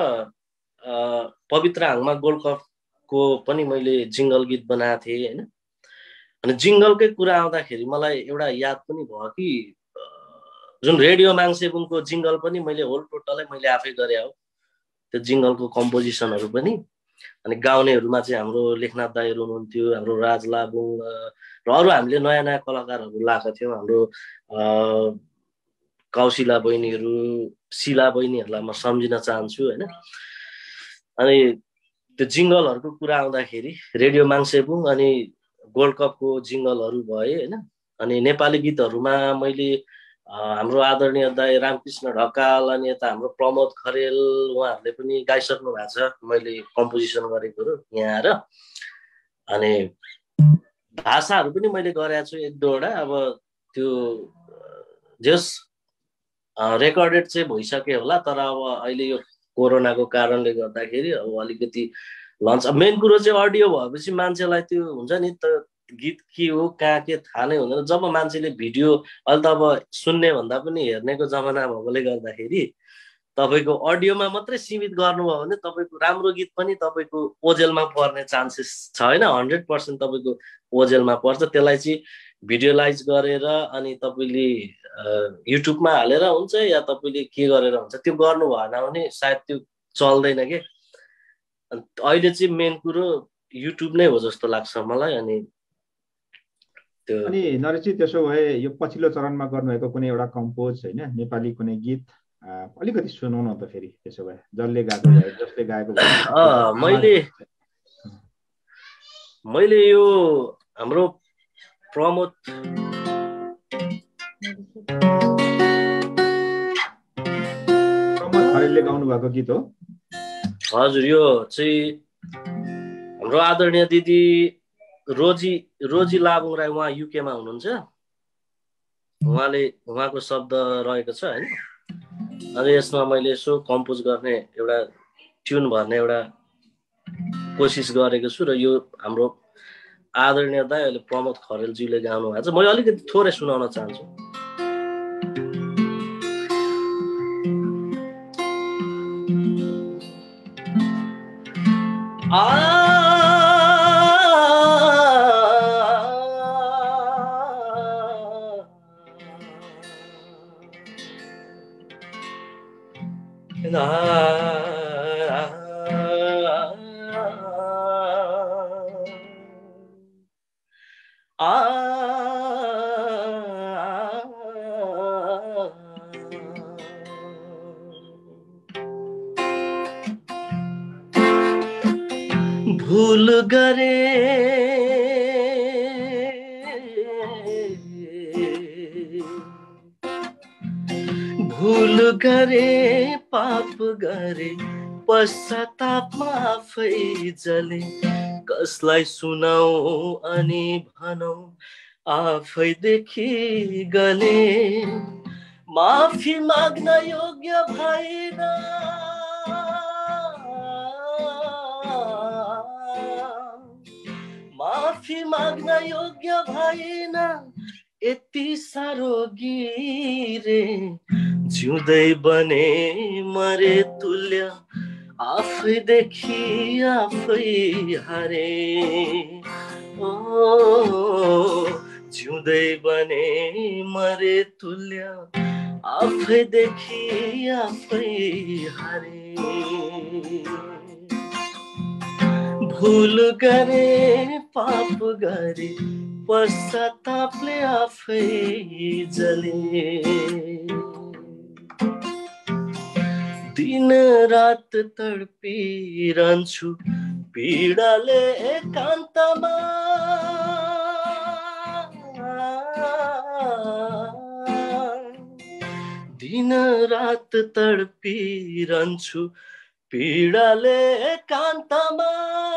पवित्र हाङमा गोल्ड कपको पनि मैले जिङ्गल गीत बनाएको थिएँ होइन। अनि जिङ्गलकै कुरा आउँदाखेरि मलाई एउटा याद पनि भयो कि जुन रेडियो माङ्सेबुङको जिङ्गल पनि मैले होल टोटलै मैले आफै गरे हो त्यो जिङ्गलको कम्पोजिसनहरू पनि। अनि गाउनेहरूमा चाहिँ हाम्रो लेखनाथ दाईहरू हुनुहुन्थ्यो, हाम्रो राज लाबुङ र अरू हामीले नयाँ नयाँ कलाकारहरू लगाएको थियौँ, हाम्रो कौशिला बहिनीहरू, शिला बहिनीहरूलाई म सम्झिन चाहन्छु होइन। अनि त्यो जिङ्गलहरूको कुरा आउँदाखेरि रेडियो माङ्सेबुङ अनि गोल्ड कपको जिङ्गलहरू भए होइन। अनि नेपाली गीतहरूमा मैले हाम्रो आदरणीय दाई रामकृष्ण ढकाल अनि यता हाम्रो प्रमोद खरेल उहाँहरूले पनि गाइसक्नु भएको छ मैले कम्पोजिसन गरेकोहरू यहाँ आएर। अनि भाषाहरू पनि मैले गरेको छु 1-2वटा। अब त्यो जस रेकर्डेड चाहिँ भइसक्यो होला, तर अब अहिले यो कोरोनाको कारणले गर्दाखेरि अब अलिकति लन्च। मेन कुरो चाहिँ अडियो भएपछि मान्छेलाई त्यो हुन्छ नि त गीत के हो कहाँ के थाहा नै हुँदैन। जब मान्छेले भिडियो अहिले त अब सुन्ने भन्दा पनि हेर्नेको जमाना भएकोले गर्दाखेरि तपाईँको अडियोमा मात्रै सीमित गर्नुभयो भने तपाईँको राम्रो गीत पनि तपाईँको ओजेलमा पर्ने चान्सेस छ होइन। 100% तपाईँको ओजेलमा पर्छ। त्यसलाई चाहिँ भिडियोलाइज गरेर अनि तपाईँले युट्युबमा हालेर हुन्छ या तपाईँले के गरेर हुन्छ त्यो गर्नु भएन भने सायद त्यो चल्दैन के। अहिले चाहिँ मेन कुरो युट्युब नै हो जस्तो लाग्छ मलाई। अनि नरेशजी त्यसो भए यो पछिल्लो चरणमा गर्नुभएको कुनै एउटा कम्पोज होइन नेपाली कुनै गीत अलिकति सुनाउन त फेरि त्यसो भए जसले गाएको भए जसले गाएको भए। मैले यो हाम्रो प्रमोद खरेलले गाउनु भएको गीत हो। हजुर यो चाहिँ हाम्रो आदरणीय दिदी रोजी लाबुङ राई उहाँ युकेमा हुनुहुन्छ। उहाँको शब्द रहेको छ होइन। अनि यसमा मैले यसो कम्पोज गर्ने एउटा ट्युन भर्ने एउटा कोसिस गरेको छु र यो हाम्रो आदरणीय दाइ अहिले प्रमोद खरेलजीले गाउनु भएको छ। मैले अलिकति थोरै सुनाउन चाहन्छु। भूल गरे पाप गरे पश्चातापमा आफै जले कसलाई सुनाऊ अनि भनौ आफै देखि गले माफी माग्न योग्य भएन माफी माग्न योग्य भएन यति साह्रो गिरे जिउँदै बने मरे तुल्य आफैदेखि आफै हारे ओ जिउँदै बने मरे तुल्य आफैदेखि आफै हारे भूल गरे पाप गरे पश्चातापले आफै जले दिन रात तडपिरहन्छु पीडाले एकान्तमा दिन रात तडपिरहन्छु पीडाले एकान्तमा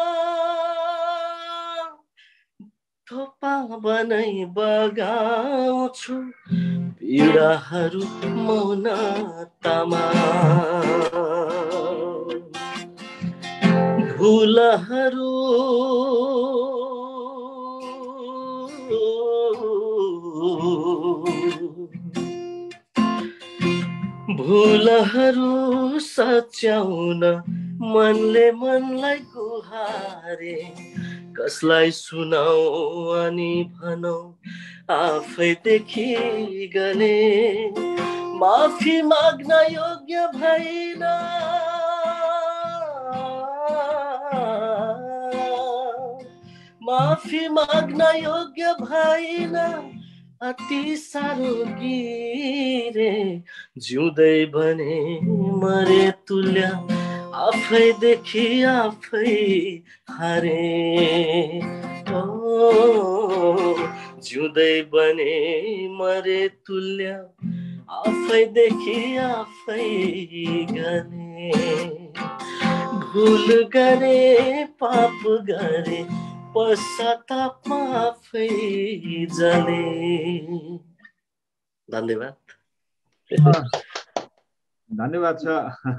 थोपा बनाई बगाउँछु पीडाहरू मौनतामा भुलहरू सच्याउन मनले मनलाई गुहारे कसलाई सुनाऊ अनि भनौ आफैदेखि गने माफी माग्न योग्य भएन माफी माग्न योग्य भएन अति साह्रो गिरे जिउँदै भने मरे तुल्य आफैदेखि आफै हारे ओ जिउँदै भने मरे तुल्य आफैदेखि आफै गने भुल गरे पाप गरे पश्चाताप आफै जले धन्यवाद धन्यवाद छ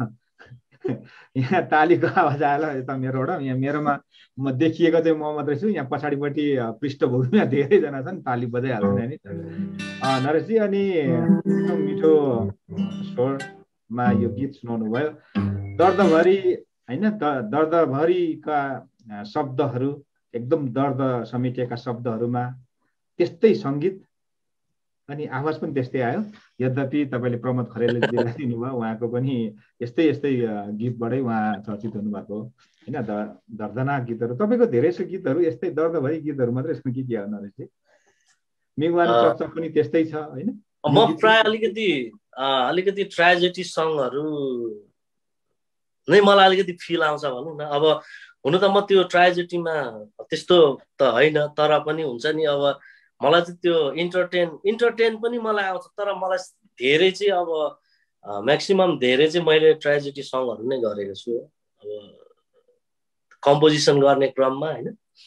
यहाँ तालीको आवाज आयो यता मेरोबाट यहाँ मेरोमा म देखिएको चाहिँ म मात्रै छु यहाँ पछाडिपट्टि पृष्ठभूमिमा धेरैजना छन् ताली बजाइहाल्छन् नि नरेशजी अनि मिठो स्वरमा यो गीत सुनाउनु भयो दर्दभरि हैन दर्दभरिका शब्दहरू एकदम दर्द समेटिएका शब्दहरूमा त्यस्तै सङ्गीत अनि आवाज पनि त्यस्तै आयो यद्यपि तपाईँले प्रमोद खरेलले दिनु भयो उहाँको पनि यस्तै गीतबाटै उहाँ चर्चित हुनुभएको होइन दर्दनाक गीतहरू तपाईँको धेरै जसो गीतहरू यस्तै दर्दभरि गीतहरू मात्रै छन् कि हो नरेशजी मिगवान चर्चा पनि त्यस्तै छ होइन म प्राय अलिकति ट्रेजेडी सङहरू नै मलाई अलिकति फिल आउँछ भनौँ न अब हुन त म त्यो ट्रेजेडीमा त्यस्तो त होइन तर पनि हुन्छ नि अब मलाई चाहिँ त्यो इन्टरटेन पनि मलाई आउँछ तर मलाई धेरै चाहिँ अब म्याक्सिमम धेरै चाहिँ मैले ट्रेजेडी सङहरू नै गरेको छु अब कम्पोजिसन गर्ने क्रममा होइन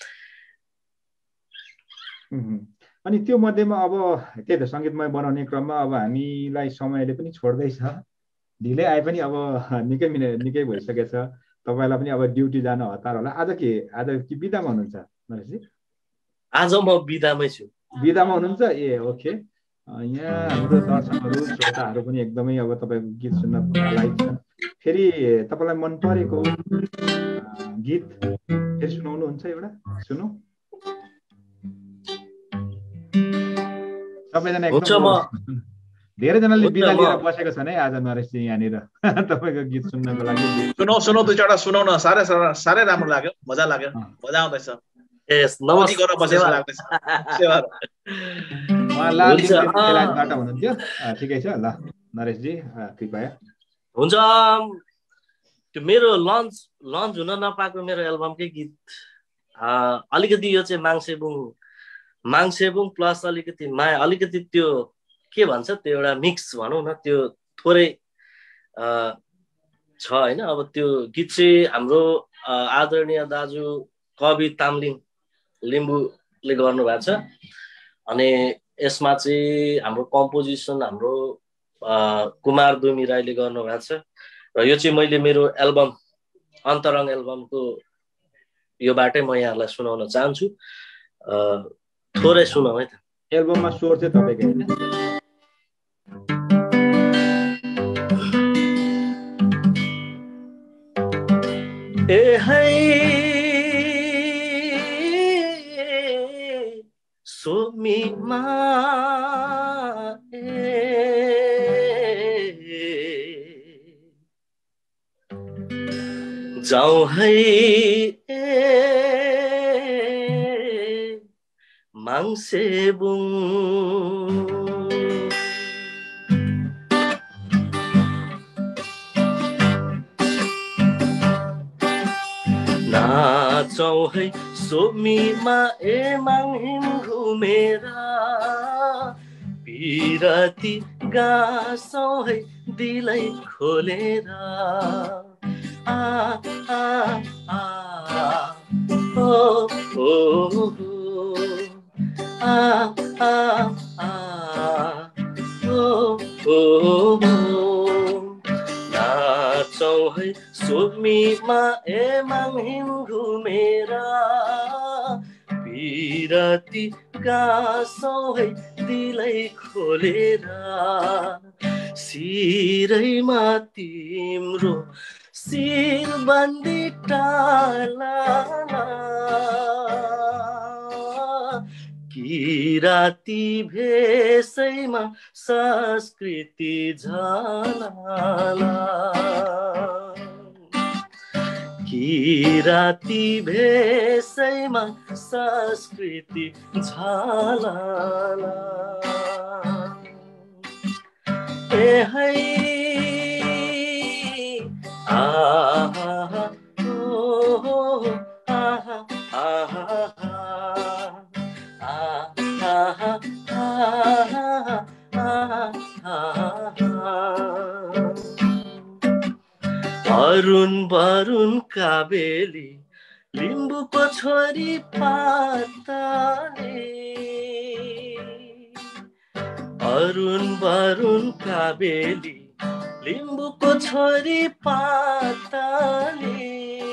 अनि त्यो मध्येमा अब त्यही त सङ्गीतमय बनाउने क्रममा अब हामीलाई समयले पनि छोड्दैछ ढिलै आए पनि अब निकै भइसकेछ तपाईँलाई पनि अब ड्युटी जान हतार होला आज कि बिदामा हुनुहुन्छ नरेशजी आज म बिदामै छु बिदामा हुनुहुन्छ ए ओके यहाँ हाम्रो दर्शकहरू श्रोताहरू पनि एकदमै अब तपाईँको गीत सुन्न लाइक छन् फेरि तपाईँलाई मन परेको गीत फेरि सुनाउनुहुन्छ एउटा सुनौ सबैजना एकदम धेरैजनाले बिदा लिएर बसेको छन् है आज नरेशजी यहाँनिर तपाईँको गीत सुन्नको लागि सुनौ दुईवटा सुनाउन साह्रै राम्रो लाग्यो मजा आउँदैछ हुनुहुन्थ्यो ठिकै छ ल नरेशजी कृपया हुन्छ त्यो मेरो लन्च हुन नपाएको मेरो एल्बमकै गीत अलिकति यो चाहिँ माङसेबुङ प्लस अलिकति माया अलिकति त्यो के भन्छ त्यो एउटा मिक्स भनौँ न त्यो थोरै छ होइन अब त्यो गीत चाहिँ हाम्रो आदरणीय दाजु कवि तामलिङ लिम्बूले गर्नुभएको छ अनि यसमा चाहिँ हाम्रो कम्पोजिसन हाम्रो कुमार दुमी राईले गर्नुभएको छ र यो चाहिँ मैले मेरो एल्बम अन्तरङ एल्बमको योबाटै म यहाँलाई सुनाउन चाहन्छु थोरै सुनाऊ है त एल्बममा स्वर चाहिँ तपाईँको हैन ए है सोमीमा जाऊ है माङसेबुङ नाचौ है सोमीमा माङहिम घुमेर पिरती गाँसौ है दिलै खोलेर आ आ आ ओ ओ आ आ आ ओ ओ नाचौ है सोमीमा माङहिम घुमेर पिरती गाँसौ है दिलै खोलेर सिरैमा तिम्रो शिरबन्दी टाला किराती भेषैमा संस्कृति झलाला किराती भेषैमा संस्कृति झलाला ए है आहा ओ आहा आहा अरुण बरुण काबेली लिम्बुको छोरी पाताले अरुण बरुण काबेली लिम्बुको छोरी पाताले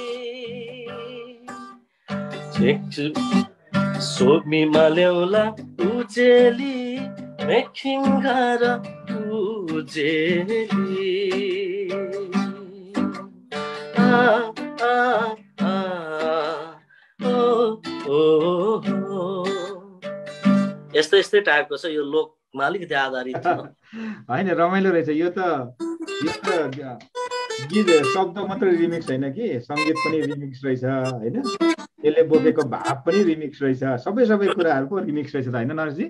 सोमीमा ल्याउला उजेली मेखिङ्गर उजेली यस्तै यस्तै टाइपको छ यो लोकमा अलिकति आधारित होइन रमाइलो रहेछ यो त गीत शब्द मात्रै रिमिक्स होइन कि सङ्गीत पनि रिमिक्स रहेछ होइन यसले बोकेको भाव पनि रिमिक्स रहेछ सबै कुराहरूको रिमिक्स रहेछ त होइन नरेशजी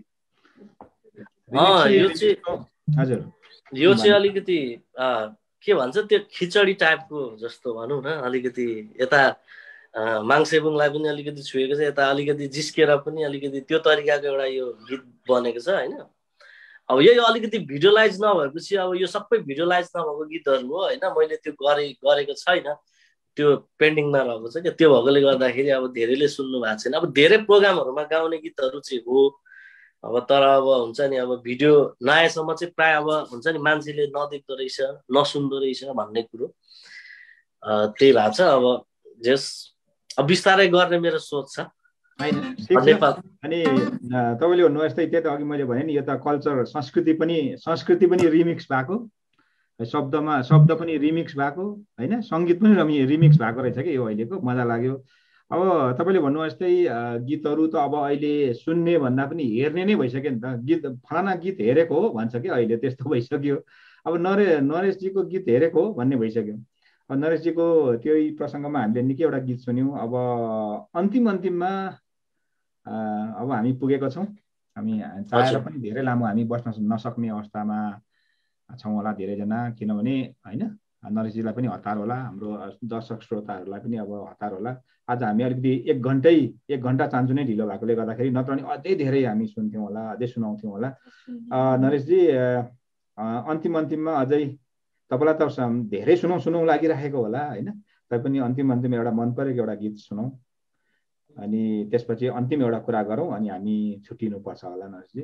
हजुर यो चाहिँ अलिकति के भन्छ त्यो खिचडी टाइपको जस्तो भनौँ न अलिकति यता माङसेबुङलाई पनि अलिकति छुएको छ यता अलिकति जिस्केर पनि अलिकति त्यो तरिकाको एउटा यो गीत बनेको छ होइन अब यही अलिकति भिजुअलाइज नभएपछि अब यो सबै भिजुअलाइज नभएको गीतहरू हो होइन मैले त्यो गरेको छैन त्यो पेन्डिङमा रहेको छ क्या त्यो भएकोले गर्दाखेरि अब धेरैले सुन्नु भएको छैन अब धेरै प्रोग्रामहरूमा गाउने गीतहरू चाहिँ हो अब तर अब हुन्छ नि अब भिडियो नआएसम्म चाहिँ प्राय अब हुन्छ नि मान्छेले नदेख्दो रहेछ नसुन्दो रहेछ भन्ने कुरो त्यही भएको छ अब जस अब बिस्तारै गर्ने मेरो सोच छ अनि तपाईँले भन्नु जस्तै त्यही त अघि मैले भने नि यो त कल्चर संस्कृति पनि रिमिक्स भएको शब्द पनि रिमिक्स भएको होइन सङ्गीत पनि रिमिक्स भएको रहेछ कि यो अहिलेको मजा लाग्यो अब तपाईँले भन्नु जस्तै गीतहरू त अब अहिले सुन्ने भन्दा पनि हेर्ने नै भइसक्यो नि त गीत फलाना गीत हेरेको हो भन्छ कि अहिले त्यस्तो भइसक्यो अब नरेशजीको गीत हेरेको हो भन्ने भइसक्यो अब नरेशजीको त्यही प्रसङ्गमा हामीले निकै एउटा गीत सुन्यौँ अब अन्तिममा अब हामी पुगेको छौँ हामी चाहेर पनि धेरै लामो हामी बस्न नसक्ने अवस्थामा छौँ होला धेरैजना किनभने होइन नरेशजीलाई पनि हतार होला हाम्रो दर्शक श्रोताहरूलाई पनि अब हतार होला आज हामी अलिकति एक घन्टा चान्चु नै ढिलो भएकोले गर्दाखेरि नत्र भने अझै धेरै हामी सुन्थ्यौँ होला अझै सुनाउँथ्यौँ होला नरेशजी अन्तिममा अझै तपाईँलाई त धेरै सुनाउँ लागिराखेको होला होइन तैपनि अन्तिम एउटा मन परेको एउटा गीत सुनौँ अनि त्यसपछि अन्तिम एउटा कुरा गरौँ अनि हामी छुट्टिनु पर्छ होला नरेशजी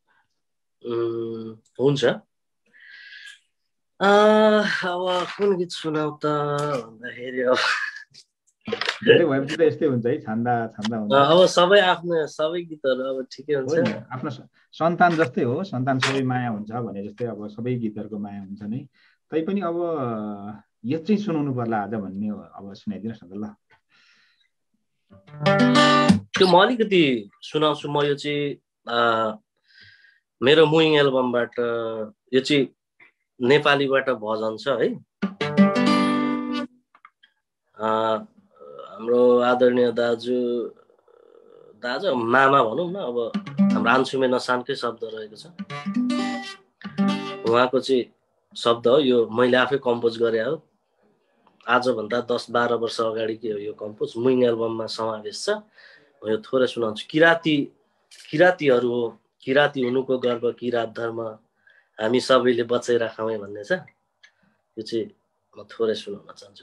हुन्छ अब कुन गीत सुनाउ त भन्दाखेरि अब धेरै भएपछि त यस्तै हुन्छ है छान्दा हुन्छ अब सबै गीतहरू अब ठिकै हुन्छ आफ्नो सन्तान जस्तै हो सन्तान सबै माया हुन्छ भने जस्तै अब सबै गीतहरूको माया हुन्छ नै तैपनि अब यो चाहिँ सुनाउनु पर्ला आज भन्ने अब सुनाइदिनुहोस् न त ल त्यो म अलिकति सुनाउँछु म यो चाहिँ मेरो मुइङ एल्बमबाट यो चाहिँ नेपालीबाट भजन छ है हाम्रो आदरणीय दाजु मामा भनौँ न अब हाम्रो आन्सुमे नसानकै शब्द रहेको छ उहाँको चाहिँ शब्द हो यो मैले आफै कम्पोज गरे हो आजभन्दा 10-12 वर्ष अगाडिकै हो यो कम्पोज मुइङ एल्बममा समावेश छ म यो थोरै सुनाउँछु किरातीहरू हो किराती हुनुको गर्व किरात धर्म हामी सबैले बचाइराखौँ भन्ने छ यो चाहिँ म थोरै सुनाउन चाहन्छु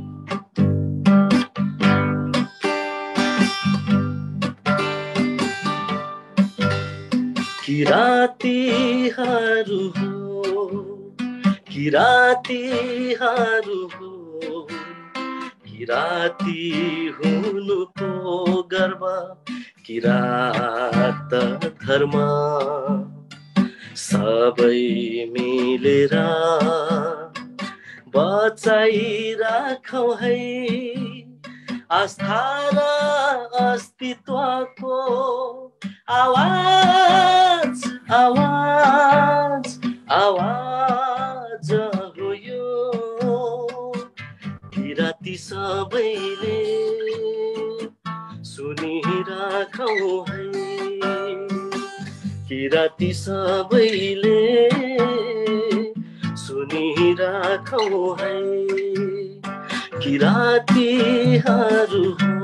किरातीहरू हो किराती हुनुको गर्व किरात धर्म सबै मिलेर बचाइराखौ है आस्था र अस्तित्वको आवाज आवाज आवाज हो यो किराती सबैले सुनिराखौ है किराती सबैले सुनिराखौ है किरातीहरू हो।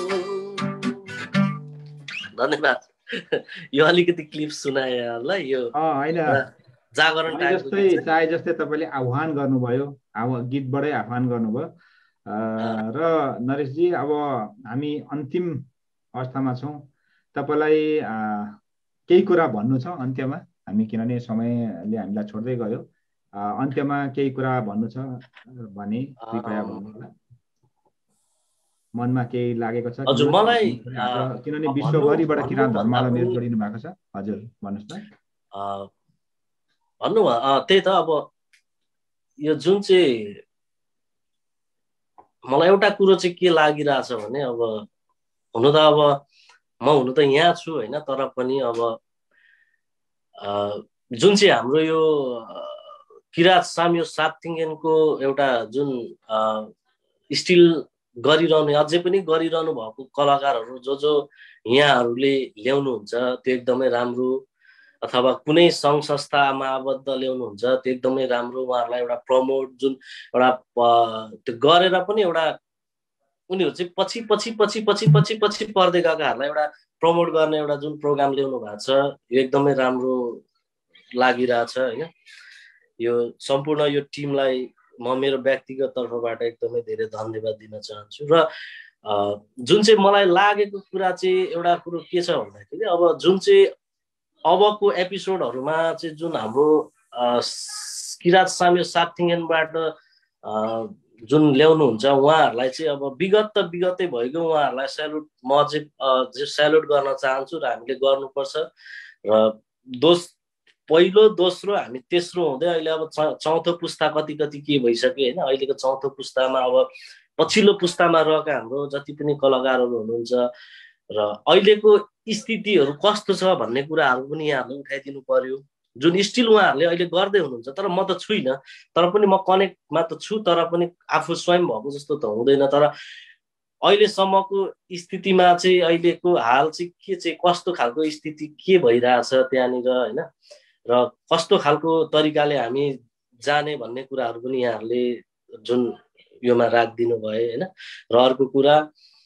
धन्यवाद। यो अलिकति क्लिप सुनाए होला यो होइन जागरण चाहे जस्तै तपाईँले आह्वान गर्नुभयो गीतबाटै आह्वान गर्नुभयो र नरेशजी अब हामी अन्तिम अवस्थामा छौँ तपाईँलाई केही कुरा भन्नु छ अन्त्यमा हामी किनभने समयले हामीलाई छोड्दै गयो अन्त्यमा केही कुरा भन्नु छ भने कृपया भन्नुहोला मनमा केही लागेको छ हजुर मलाई किनभने विश्वभरिबाट किराँत धर्मलाई मेरो जोडिनु भएको छ हजुर भन्नुहोस् न भन्नु त्यही त अब यो जुन चाहिँ मलाई एउटा कुरो चाहिँ के लागिरहेछ भने अब हुनु त अब म हुनु त यहाँ छु होइन तर पनि अब जुन चाहिँ हाम्रो यो किराँत साम्यो सापथिङेनको एउटा जुन स्टिल गरिरहने अझै पनि गरिरहनु भएको कलाकारहरू जो यहाँहरूले ल्याउनुहुन्छ त्यो एकदमै राम्रो अथवा कुनै सङ्घ संस्थामा आबद्ध ल्याउनुहुन्छ त्यो एकदमै राम्रो उहाँहरूलाई एउटा प्रमोट जुन एउटा त्यो गरेर पनि एउटा उनीहरू चाहिँ पछि पछि पछि पछि पछि पछि पर्दै गएकाहरूलाई एउटा प्रमोट गर्ने एउटा जुन प्रोग्राम ल्याउनु भएको छ यो एकदमै राम्रो लागिरहेछ होइन यो सम्पूर्ण यो टिमलाई म मेरो व्यक्तिगत तर्फबाट एकदमै धेरै धन्यवाद दिन चाहन्छु र जुन चाहिँ मलाई लागेको कुरा चाहिँ एउटा कुरो के छ भन्दाखेरि अब जुन चाहिँ अबको एपिसोडहरूमा चाहिँ जुन हाम्रो किराँत साम्यो सापथिङेनबाट जुन ल्याउनुहुन्छ उहाँहरूलाई चाहिँ अब विगतै भइगयो उहाँहरूलाई स्यालुट म चाहिँ स्यालुट गर्न चाहन्छु र हामीले गर्नुपर्छ र पहिलो दोस्रो हामी तेस्रो हुँदै अहिले अब चौथो पुस्ता कति के भइसक्यो होइन अहिलेको चौथो पुस्तामा अब पछिल्लो पुस्तामा रहेका हाम्रो जति पनि कलाकारहरू हुनुहुन्छ र अहिलेको स्थितिहरू कस्तो छ भन्ने कुराहरू पनि यहाँहरूले उठाइदिनु पर्यो जुन स्टिल उहाँहरूले अहिले गर्दै हुनुहुन्छ तर म त छुइनँ तर पनि म कनेक्टमा त छु तर पनि आफू स्वयं भएको जस्तो त हुँदैन तर अहिलेसम्मको स्थितिमा चाहिँ अहिलेको हाल चाहिँ के चाहिँ कस्तो खालको स्थिति के भइरहेछ त्यहाँनिर होइन र कस्तो खालको तरिकाले हामी जाने भन्ने कुराहरू पनि यहाँहरूले जुन योमा राखिदिनु भयो होइन र अर्को कुरा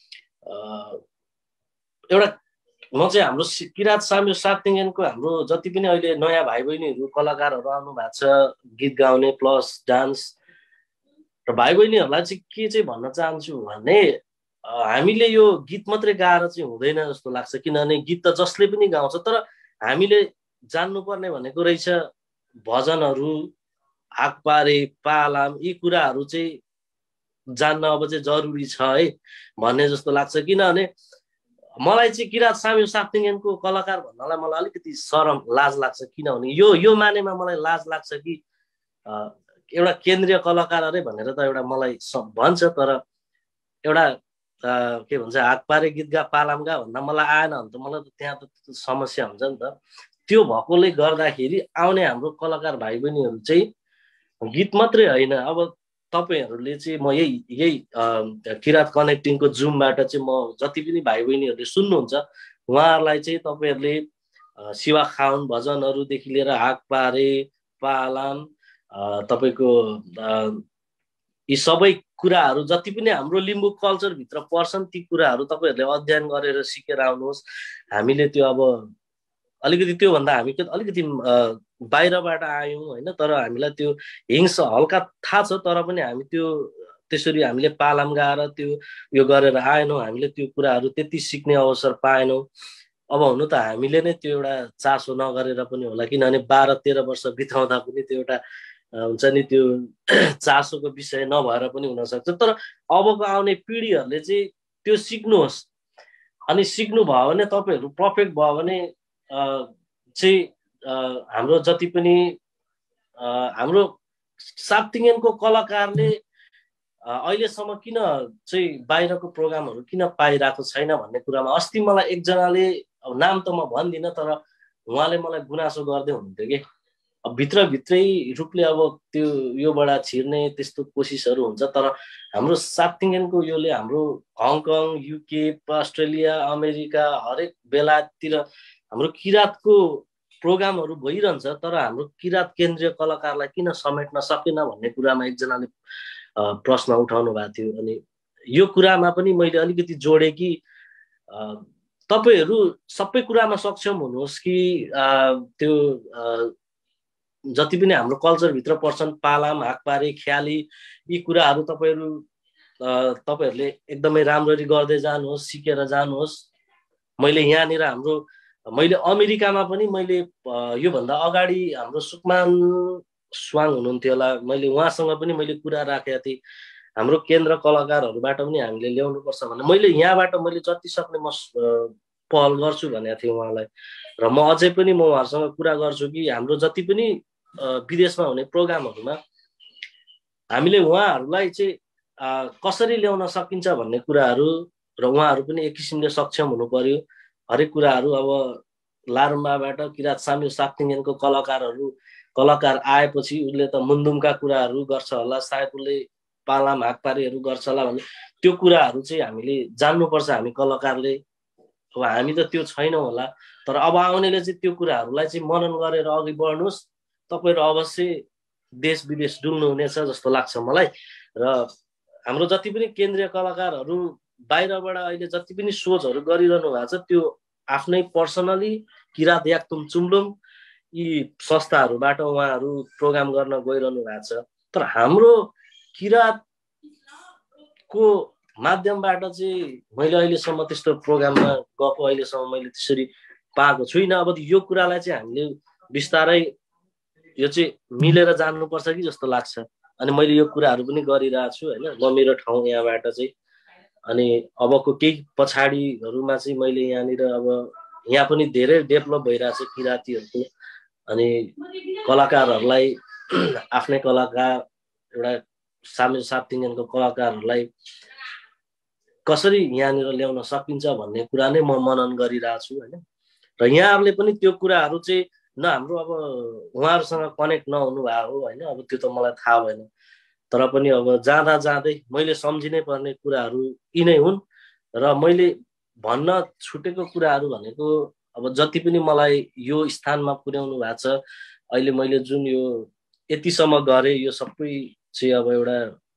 एउटा म चाहिँ हाम्रो किराँत साम्यो सापथिङेनको हाम्रो जति पनि अहिले नयाँ भाइ बहिनीहरू कलाकारहरू आउनु भएको छ गीत गाउने प्लस डान्स र भाइ बहिनीहरूलाई चाहिँ के चाहिँ भन्न चाहन्छु भने हामीले यो गीत मात्रै गाएर चाहिँ हुँदैन जस्तो लाग्छ किनभने गीत त जसले पनि गाउँछ तर हामीले जान्नुपर्ने भनेको रहेछ भजनहरू आकपारे पालाम यी कुराहरू चाहिँ जान्न अब चाहिँ जरुरी छ है भन्ने जस्तो लाग्छ किनभने मलाई चाहिँ किराँत साम्यो सापथिङेनको कलाकार भन्नलाई मलाई अलिकति शरम लाज लाग्छ किनभने यो मानेमा मलाई लाज लाग्छ कि एउटा केन्द्रीय कलाकार अरे भनेर त एउटा मलाई भन्छ तर एउटा के भन्छ हातपारे गीत गा पालाम गा भन्दा मलाई आएन भने त मलाई त त्यहाँ त समस्या हुन्छ नि त त्यो भएकोले गर्दाखेरि आउने हाम्रो कलाकार भाइ बहिनीहरू चाहिँ गीत मात्रै होइन अब तपाईहरूले चाहिँ म यही किराँत कनेक्टिङको जुमबाट चाहिँ म जति पनि भाइ बहिनीहरूले सुन्नुहुन्छ उहाँहरूलाई चाहिँ तपाईँहरूले शिवा खाउन भजनहरूदेखि लिएर हाक पारे पालाम तपाईँको यी सबै कुराहरू जति पनि हाम्रो लिम्बू कल्चरभित्र पर्छन् ती कुराहरू तपाईँहरूले अध्ययन गरेर सिकेर आउनुहोस् हामीले त्यो अब अलिकति त्योभन्दा हामी अलिकति बाहिरबाट आयौँ होइन तर हामीलाई त्यो हिंस हल्का थाहा छ तर पनि हामी त्यो त्यसरी हामीले पालाम गाएर त्यो यो गरेर आएनौँ हामीले त्यो कुराहरू त्यति सिक्ने अवसर पाएनौँ अब हुनु त हामीले नै त्यो एउटा चासो नगरेर पनि होला किनभने 12-13 वर्ष बिताउँदा पनि त्यो एउटा हुन्छ नि त्यो चासोको विषय नभएर पनि हुनसक्छ तर अबको आउने पिँढीहरूले चाहिँ त्यो सिक्नुहोस् अनि सिक्नु भयो भने तपाईँहरू पर्फेक्ट भयो भने चाहिँ हाम्रो जति पनि हाम्रो साप्तिङेनको कलाकारले अहिलेसम्म किन चाहिँ बाहिरको प्रोग्रामहरू किन पाइरहेको छैन भन्ने कुरामा अस्ति मलाई एकजनाले, अब नाम त म भन्दिनँ, तर उहाँले मलाई गुनासो गर्दै हुनुहुन्थ्यो कि अब भित्रभित्रै रूपले अब त्यो योबाट छिर्ने त्यस्तो कोसिसहरू हुन्छ, तर हाम्रो साप्तिङेनको योले हाम्रो हङकङ, युके, अस्ट्रेलिया, अमेरिका, हरेक बेलातिर हाम्रो किराँतको प्रोग्रामहरू भइरहन्छ, तर हाम्रो किराँत केन्द्रीय कलाकारलाई किन समेट्न सकेन भन्ने कुरामा एकजनाले प्रश्न उठाउनु भएको थियो। अनि यो कुरामा पनि मैले अलिकति जोडेँ कि तपाईहरू सबै कुरामा सक्षम हुनुहोस् कि त्यो जति पनि हाम्रो कल्चरभित्र पर्छन्, पालाम, हाकपारे, ख्याली, यी कुराहरू तपाईँहरूले एकदमै राम्ररी गर्दै जानुहोस्, सिकेर जानुहोस्। मैले यहाँनिर मैले अमेरिकामा पनि मैले योभन्दा अगाडि हाम्रो सुकमान स्वाङ हुनुहुन्थ्यो होला, मैले उहाँसँग पनि मैले कुरा राखेको थिएँ, हाम्रो केन्द्र कलाकारहरूबाट पनि हामीले ल्याउनुपर्छ भने मैले यहाँबाट मैले जति सक्ने म पहल गर्छु भनेको थिएँ उहाँलाई। र म अझै पनि म उहाँहरूसँग कुरा गर्छु कि हाम्रो जति पनि विदेशमा हुने प्रोग्रामहरूमा हामीले उहाँहरूलाई चाहिँ कसरी ल्याउन सकिन्छ भन्ने कुराहरू, र उहाँहरू पनि एक किसिमले सक्षम हुनु पर्यो। हरेक कुराहरू अब लारुम्बाबाट किराँत सामी साप्तिङेनको कलाकार आएपछि उसले त मुन्दुमका कुराहरू गर्छ होला, सायद उसले पालाम हाकपारेहरू गर्छ होला भन्ने त्यो कुराहरू चाहिँ हामीले जान्नुपर्छ हामी कलाकारले। अब हामी त त्यो छैनौँ होला, तर अब आउनेले चाहिँ त्यो कुराहरूलाई चाहिँ मनन गरेर अघि बढ्नुहोस्। तपाईँहरू अवश्य देश विदेश डुल्नुहुनेछ जस्तो लाग्छ मलाई। र हाम्रो जति पनि केन्द्रीय कलाकारहरू बाहिरबाट अहिले जति पनि सोचहरू गरिरहनु भएको छ त्यो आफ्नै पर्सनली किराँत याक्तुम चुम्लुङ यी संस्थाहरूबाट उहाँहरू प्रोग्राम गर्न गइरहनु भएको छ। तर हाम्रो किराँतको माध्यमबाट चाहिँ मैले अहिलेसम्म त्यस्तो प्रोग्राममा गएको अहिलेसम्म मैले त्यसरी पाएको छुइनँ। अब यो कुरालाई चाहिँ हामीले बिस्तारै यो चाहिँ मिलेर जानुपर्छ कि जस्तो लाग्छ। अनि मैले यो कुराहरू पनि गरिरहेको छु होइन, म मेरो ठाउँ यहाँबाट चाहिँ। अनि अबको केही पछाडिहरूमा चाहिँ मैले यहाँनिर अब यहाँ पनि धेरै डेभलप भइरहेछ किराँतीहरूको। अनि कलाकारहरूलाई आफ्नै कलाकार एउटा सामी साप्तिङेनको कलाकारहरूलाई कसरी यहाँनिर ल्याउन सकिन्छ भन्ने कुरा नै म मनन गरिरहेको छु होइन। र यहाँहरूले पनि त्यो कुराहरू चाहिँ न हाम्रो अब उहाँहरूसँग कनेक्ट नहुनु भएको होइन, अब त्यो त मलाई थाहा भएन, तर पनि अब जाँदा जाँदै मैले सम्झिनै पर्ने कुराहरू यी नै हुन्। र मैले भन्न छुटेको कुराहरू भनेको अब जति पनि मलाई यो स्थानमा पुर्याउनु भएको छ, अहिले मैले जुन यो यतिसम्म गरेँ यो सबै चाहिँ अब एउटा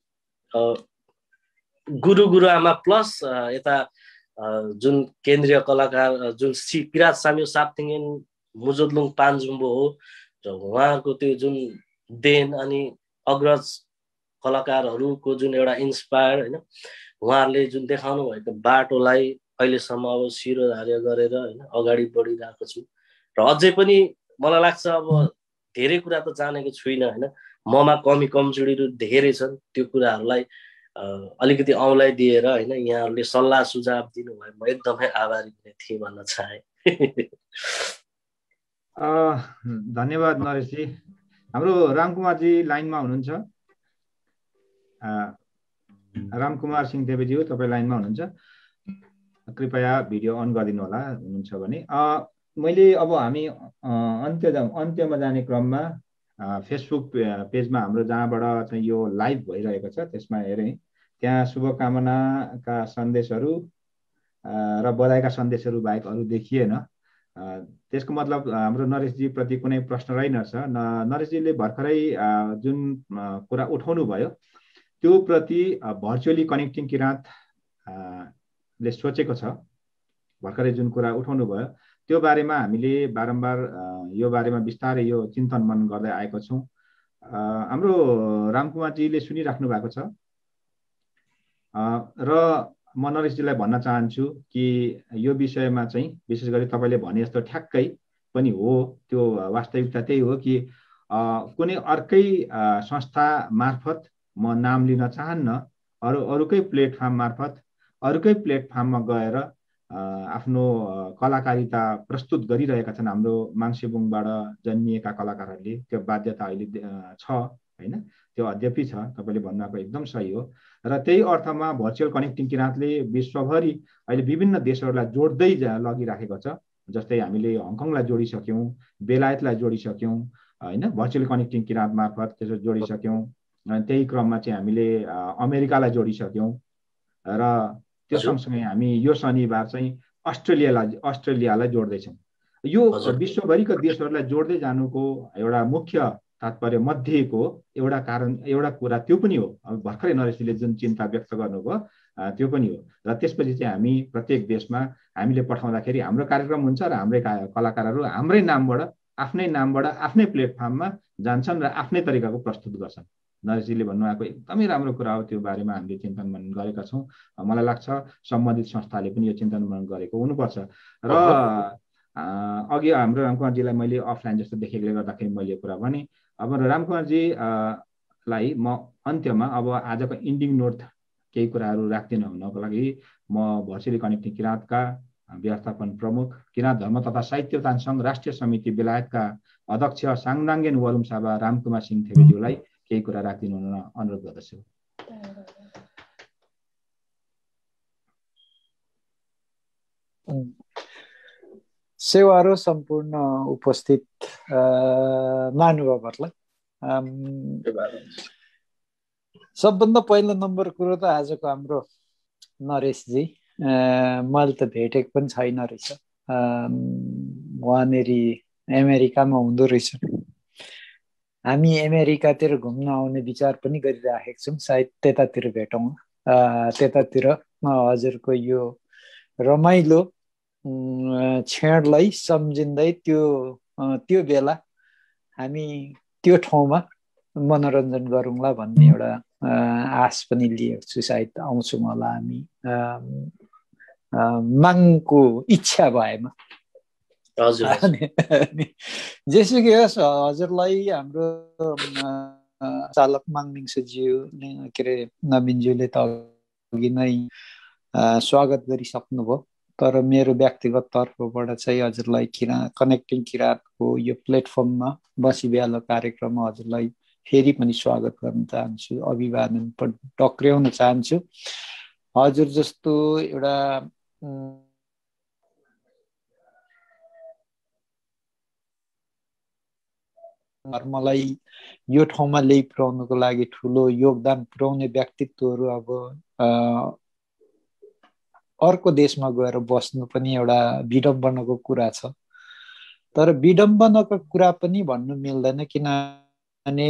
गुरुआमा प्लस यता जुन केन्द्रीय कलाकार जुन किराँत सामी साप्तिङेन मुजुदलुङ पान्जुम्बो हो, र उहाँहरूको त्यो जुन देन अनि अग्रज कलाकारहरूको जुन एउटा इन्सपायर होइन, उहाँहरूले जुन देखाउनु भएको बाटोलाई अहिलेसम्म अब शिरोधार्य गरेर होइन अगाडि बढिरहेको छु। र अझै पनि मलाई लाग्छ अब धेरै कुरा त जानेको छुइनँ होइन, ममा कमी कमजोरीहरू धेरै छन्। त्यो कुराहरूलाई अलिकति औँलाई दिएर होइन यहाँहरूले सल्लाह सुझाव दिनुभयो, म एकदमै आभारी थिएँ भन्न चाहे। धन्यवाद नरेशजी। हाम्रो रामकुमारजी लाइनमा हुनुहुन्छ। रामकुमार सिंह देवीज्यू तपाईँ लाइनमा हुनुहुन्छ, कृपया भिडियो अन गरिदिनु होला हुनुहुन्छ भने। मैले अब हामी अन्त्यमा जाने क्रममा फेसबुक पेजमा हाम्रो जहाँबाट चाहिँ यो लाइभ भइरहेको छ त्यसमा हेरेँ, त्यहाँ शुभकामनाका सन्देशहरू र बधाईका सन्देशहरू बाहेक अरू देखिएन। त्यसको मतलब हाम्रो नरेशजी प्रति कुनै प्रश्न रहेनछ। नरेशजीले भर्खरै जुन कुरा उठाउनु भयो त्यो प्रति भर्चुअली कनेक्टिङ किराँत ले सोचेको छ, भर्खरै जुन कुरा उठाउनु भयो त्यो बारेमा हामीले बारम्बार यो बारेमा बिस्तारै यो चिन्तन मनन गर्दै आएको छौँ। हाम्रो रामकुमारजीले सुनिराख्नु भएको छ र म नरेशजीलाई भन्न चाहन्छु कि यो विषयमा चाहिँ विशेष गरी तपाईँले भने जस्तो ठ्याक्कै पनि हो, त्यो वास्तविकता त्यही हो कि कुनै अर्कै संस्था मार्फत म नाम लिन चाहन्न, अरूकै प्लेटफर्म मार्फत अरूकै प्लेटफर्ममा गएर आफ्नो कलाकारिता प्रस्तुत गरिरहेका छन् हाम्रो माङ्सेबुङबाट जन्मिएका कलाकारहरूले। त्यो बाध्यता अहिले छ होइन, त्यो अद्यपि छ, तपाईँले भन्नुभएको एकदम सही हो। र त्यही अर्थमा भर्चुअल कनेक्टिङ किराँतले विश्वभरि अहिले विभिन्न देशहरूलाई जोड्दै लगिराखेको छ। जस्तै हामीले हङकङलाई जोडिसक्यौँ, बेलायतलाई जोडिसक्यौँ होइन, भर्चुअल कनेक्टिङ किराँत मार्फत त्यसो जोडिसक्यौँ। त्यही क्रममा चाहिँ हामीले अमेरिकालाई जोडिसक्यौँ र त्यो सँगसँगै हामी यो शनिबार चाहिँ अस्ट्रेलियालाई जोड्दैछौँ। यो विश्वभरिका देशहरूलाई जोड्दै जानुको एउटा मुख्य तात्पर्य मध्येको एउटा कारण, एउटा कुरा त्यो पनि हो, अब भर्खरै नरेशजीले जुन चिन्ता व्यक्त गर्नुभयो त्यो पनि हो। र त्यसपछि चाहिँ हामी प्रत्येक देशमा हामीले पठाउँदाखेरि हाम्रो कार्यक्रम हुन्छ र हाम्रै कलाकारहरू हाम्रै नामबाट, आफ्नै प्लेटफर्ममा जान्छन् र आफ्नै तरिकाको प्रस्तुत गर्छन्। नरेशजीले भन्नुभएको एकदमै राम्रो कुरा हो, त्यो बारेमा हामीले चिन्तन मनन गरेका छौँ। मलाई लाग्छ सम्बन्धित संस्थाले पनि यो चिन्तन मनन गरेको हुनुपर्छ। र अघि हाम्रो रामकुमारजीलाई मैले अफलाइन जस्तो देखेकोले गर्दाखेरि मैले यो कुरा भने। अब रामकुमारजीलाई म अन्त्यमा अब आजको इन्डिङ नोट केही कुराहरू राख्दिन हुनको लागि म भर्चुअली कनेक्टिङ किराँतका व्यवस्थापन प्रमुख, किराँत धर्म तथा साहित्य संघ राष्ट्रिय समिति बेलायतका अध्यक्ष साङदाङ्गेन वरुम्साबा रामकुमार सिंह थेबेज्यूलाई केही कुरा राखिदिनु हुन अनुरोध गर्दछु। सेवा र सम्पूर्ण उपस्थित महानुभावहरूलाई सबभन्दा पहिलो नम्बर कुरो त आजको हाम्रो नरेशजी, मैले त भेटेको पनि छैन रहेछ, उहाँनेरि अमेरिकामा हुँदो रहेछ। हामी अमेरिकातिर घुम्न आउने विचार पनि गरिराखेका छौँ, सायद त्यतातिर भेटौँ। त्यतातिर हजुरको यो रमाइलो क्षणलाई सम्झिँदै त्यो बेला हामी त्यो ठाउँमा मनोरञ्जन गरौँला भन्ने एउटा आश पनि लिएको छु। सायद आउँछौँ होला हामी, मागको इच्छा भएमा। जेसुकै होस्, हजुरलाई हाम्रो चालक माङमिङज्यू के अरे नवीनज्यूले त अघि नै स्वागत गरिसक्नुभयो, तर मेरो व्यक्तिगत तर्फबाट चाहिँ हजुरलाई कनेक्टिङ किराँतको यो प्लेटफर्ममा बसी बिहालो कार्यक्रममा हजुरलाई फेरि पनि स्वागत गर्न चाहन्छु, अभिवादन टक्र्याउन चाहन्छु। हजुर जस्तो एउटा धर्मलाई यो ठाउँमा ल्याइ पुर्याउनुको लागि ठुलो योगदान पुर्याउने व्यक्तित्वहरू अब अर्को देशमा गएर बस्नु पनि एउटा विडम्बनाको कुरा छ। तर विडम्बनाको कुरा पनि भन्नु मिल्दैन, किनभने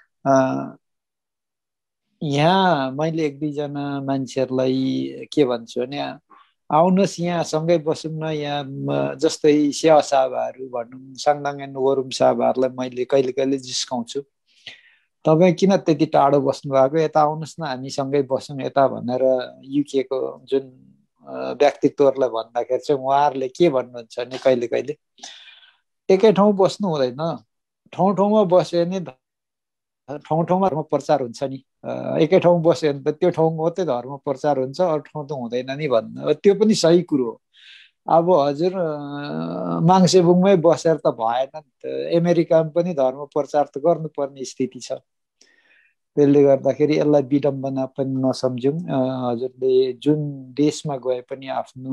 यहाँ मैले एक दुईजना मान्छेहरूलाई के भन्छु भने, आउनुहोस् यहाँ सँगै बसौँ न, यहाँ जस्तै स्यावा साहबाहरू भनौँ, साङदाङ्गेन वरुम साहबाहरूलाई मैले कहिले कहिले जिस्काउँछु, तपाईँ किन त्यति टाढो बस्नु भएको, यता आउनुहोस् न हामी सँगै बसौँ यता भनेर युकेको जुन व्यक्तित्वहरूलाई भन्दाखेरि चाहिँ उहाँहरूले के भन्नुहुन्छ भने कहिले कहिले एकै ठाउँ बस्नु हुँदैन, ठाउँ ठाउँमा बस्यो भने ठाउँ ठाउँमा धर्म प्रचार हुन्छ नि, एकै ठाउँ बस्यो भने त त्यो ठाउँमा मात्रै धर्म प्रचार हुन्छ, अरू ठाउँ त हुँदैन नि भन्नु। त्यो पनि सही कुरो हो। अब हजुर माङसेबुङमै बसेर त भएन नि त, अमेरिकामा पनि धर्म प्रचार त गर्नुपर्ने स्थिति छ। त्यसले गर्दाखेरि यसलाई विडम्बना पनि नसम्झौँ। हजुरले जुन देशमा गए पनि आफ्नो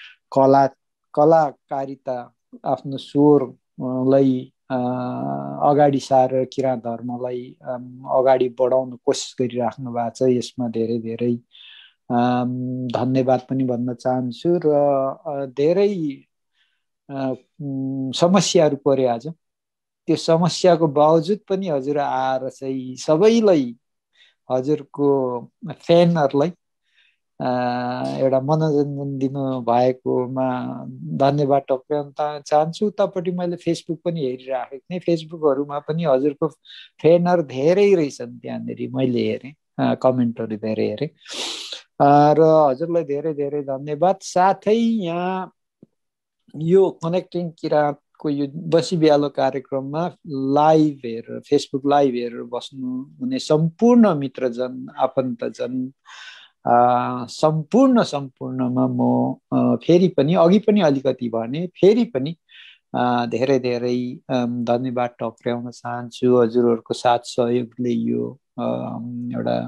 कलाकारिता, आफ्नो स्वरलाई अगाडि सारेर किराँत धर्मलाई अगाडि बढाउन कोसिस गरिराख्नु भएको छ। यसमा धेरै धेरै धन्यवाद पनि भन्न चाहन्छु। र धेरै समस्याहरू पर्यो आज, त्यो समस्याको बावजुद पनि हजुर आएर चाहिँ सबैलाई, हजुरको फ्यानहरूलाई एउटा मनोरञ्जन दिनु भएकोमा धन्यवाद टक्राउन चाहन्छु। उतापट्टि मैले फेसबुक पनि हेरिराखेको थिएँ, फेसबुकहरूमा पनि हजुरको फ्यानहरू धेरै रहेछन्, त्यहाँनिर मैले हेरेँ, कमेन्टहरू धेरै हेरेँ। र हजुरलाई धेरै धेरै धन्यवाद। साथै यहाँ यो कनेक्टिङ किराँतको यो बसी बिहालो कार्यक्रममा लाइभ हेरेर, फेसबुक लाइभ हेरेर बस्नु हुने सम्पूर्ण मित्रजन, आफन्तजन, सम्पूर्णमा म फेरि पनि, अघि पनि अलिकति भने, फेरि पनि धेरै धेरै धन्यवाद टक्र्याउन चाहन्छु। हजुरहरूको साथ सहयोगले यो एउटा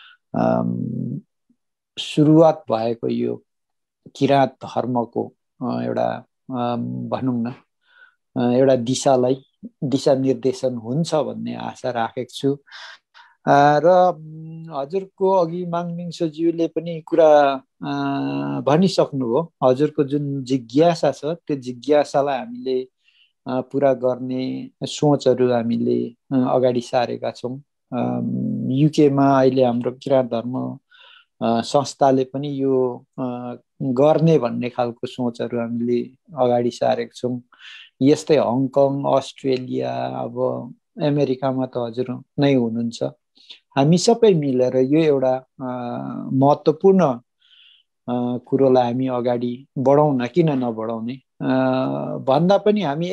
सुरुवात भएको यो किराँत धर्मको एउटा भनौँ न एउटा दिशा निर्देशन हुन्छ भन्ने आशा राखेको छु। र हजुरको अघि माङमिङसोज्यूले पनि कुरा भनिसक्नुभयो। हजुरको जुन जिज्ञासा छ त्यो जिज्ञासालाई हामीले पुरा गर्ने सोचहरू हामीले अगाडि सारेका छौँ। युकेमा अहिले हाम्रो किराँत धर्म संस्थाले पनि यो गर्ने भन्ने खालको सोचहरू हामीले अगाडि सारेका छौँ। यस्तै हङकङ, अस्ट्रेलिया, अब अमेरिकामा त हजुर नै हुनुहुन्छ। हामी सबै मिलेर यो एउटा महत्त्वपूर्ण कुरोलाई हामी अगाडि बढाउन, किन नबढाउने भन्दा पनि हामी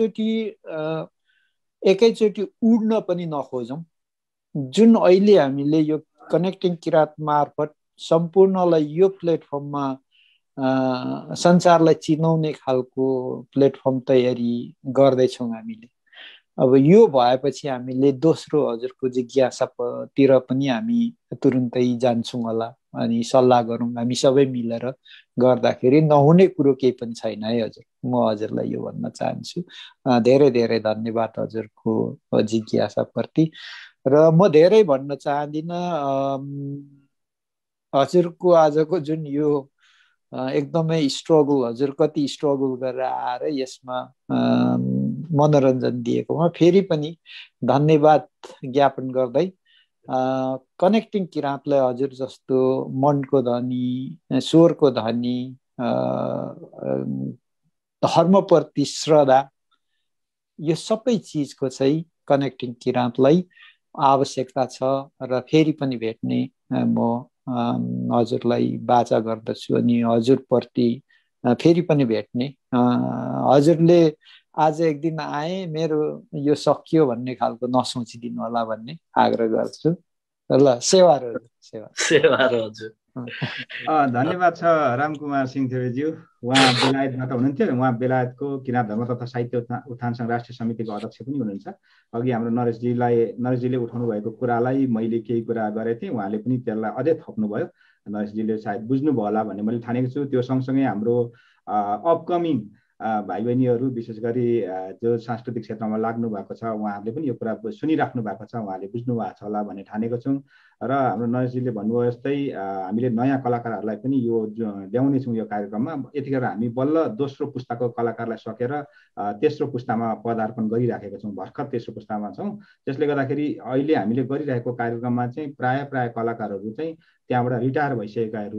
एकैचोटि उड्न पनि नखोजौँ। जुन अहिले हामीले यो कनेक्टिङ किराँत मार्फत सम्पूर्णलाई यो प्लेटफर्ममा संसारलाई चिनाउने खालको प्लेटफर्म तयारी गर्दैछौँ हामीले। अब यो भएपछि हामीले दोस्रो हजुरको जिज्ञासातिर पनि हामी तुरुन्तै जान्छौँ होला अनि सल्लाह गरौँ। हामी सबै मिलेर गर्दाखेरि नहुने कुरो केही पनि छैन है हजुर। म हजुरलाई यो भन्न चाहन्छु। धेरै धेरै धन्यवाद हजुरको जिज्ञासाप्रति। र म धेरै भन्न चाहदिनँ। हजुरको आजको जुन यो एकदमै स्ट्रगल, हजुर कति स्ट्रगल गरेर आएर यसमा मनोरञ्जन दिएकोमा फेरि पनि धन्यवाद ज्ञापन गर्दै कनेक्टिङ किराँतलाई हजुर जस्तो मनको धनी, स्वरको धनी, धर्मप्रति श्रद्धा, यो सबै चिजको चाहिँ कनेक्टिङ किराँतलाई आवश्यकता छ। र फेरि पनि भेट्ने म हजुरलाई बाचा गर्दछु अनि हजुरप्रति फेरि पनि भेट्ने। हजुरले आज एक दिन आए मेरो यो सकियो भन्ने खालको नसोचिदिनु होला भन्ने आग्रह गर्छु। ल सेवा र हजुर। धन्यवाद छ रामकुमार सिंहदेवज्यू। उहाँ बेलायतबाट हुनुहुन्थ्यो। उहाँ बेलायतको किराँत धर्म तथा साहित्य उत्थान सङ्घ राष्ट्रिय समितिको अध्यक्ष पनि हुनुहुन्छ। अघि हाम्रो नरेशजीले उठाउनु भएको कुरालाई मैले केही कुरा गरेको थिएँ, उहाँले पनि त्यसलाई अझै थप्नुभयो। नरेशजीले सायद बुझ्नुभयो होला भन्ने मैले ठानेको छु। त्यो सँगसँगै हाम्रो अपकमिङ भाइ बहिनीहरू विशेष गरी जो सांस्कृतिक क्षेत्रमा लाग्नु भएको छ उहाँहरूले पनि यो कुरा सुनिराख्नु भएको छ, उहाँले बुझ्नु भएको छ होला भन्ने ठानेको छौँ। र हाम्रो नरेशजीले भन्नुभयो जस्तै हामीले नयाँ कलाकारहरूलाई पनि यो ल्याउने छौँ यो कार्यक्रममा। यतिखेर हामी बल्ल दोस्रो पुस्ताको कलाकारलाई सकेर तेस्रो पुस्तामा पदार्पण गरिराखेका छौँ। भर्खर तेस्रो पुस्तामा छौँ। त्यसले गर्दाखेरि अहिले हामीले गरिरहेको कार्यक्रममा चाहिँ प्राय कलाकारहरू चाहिँ त्यहाँबाट रिटायर भइसकेकाहरू,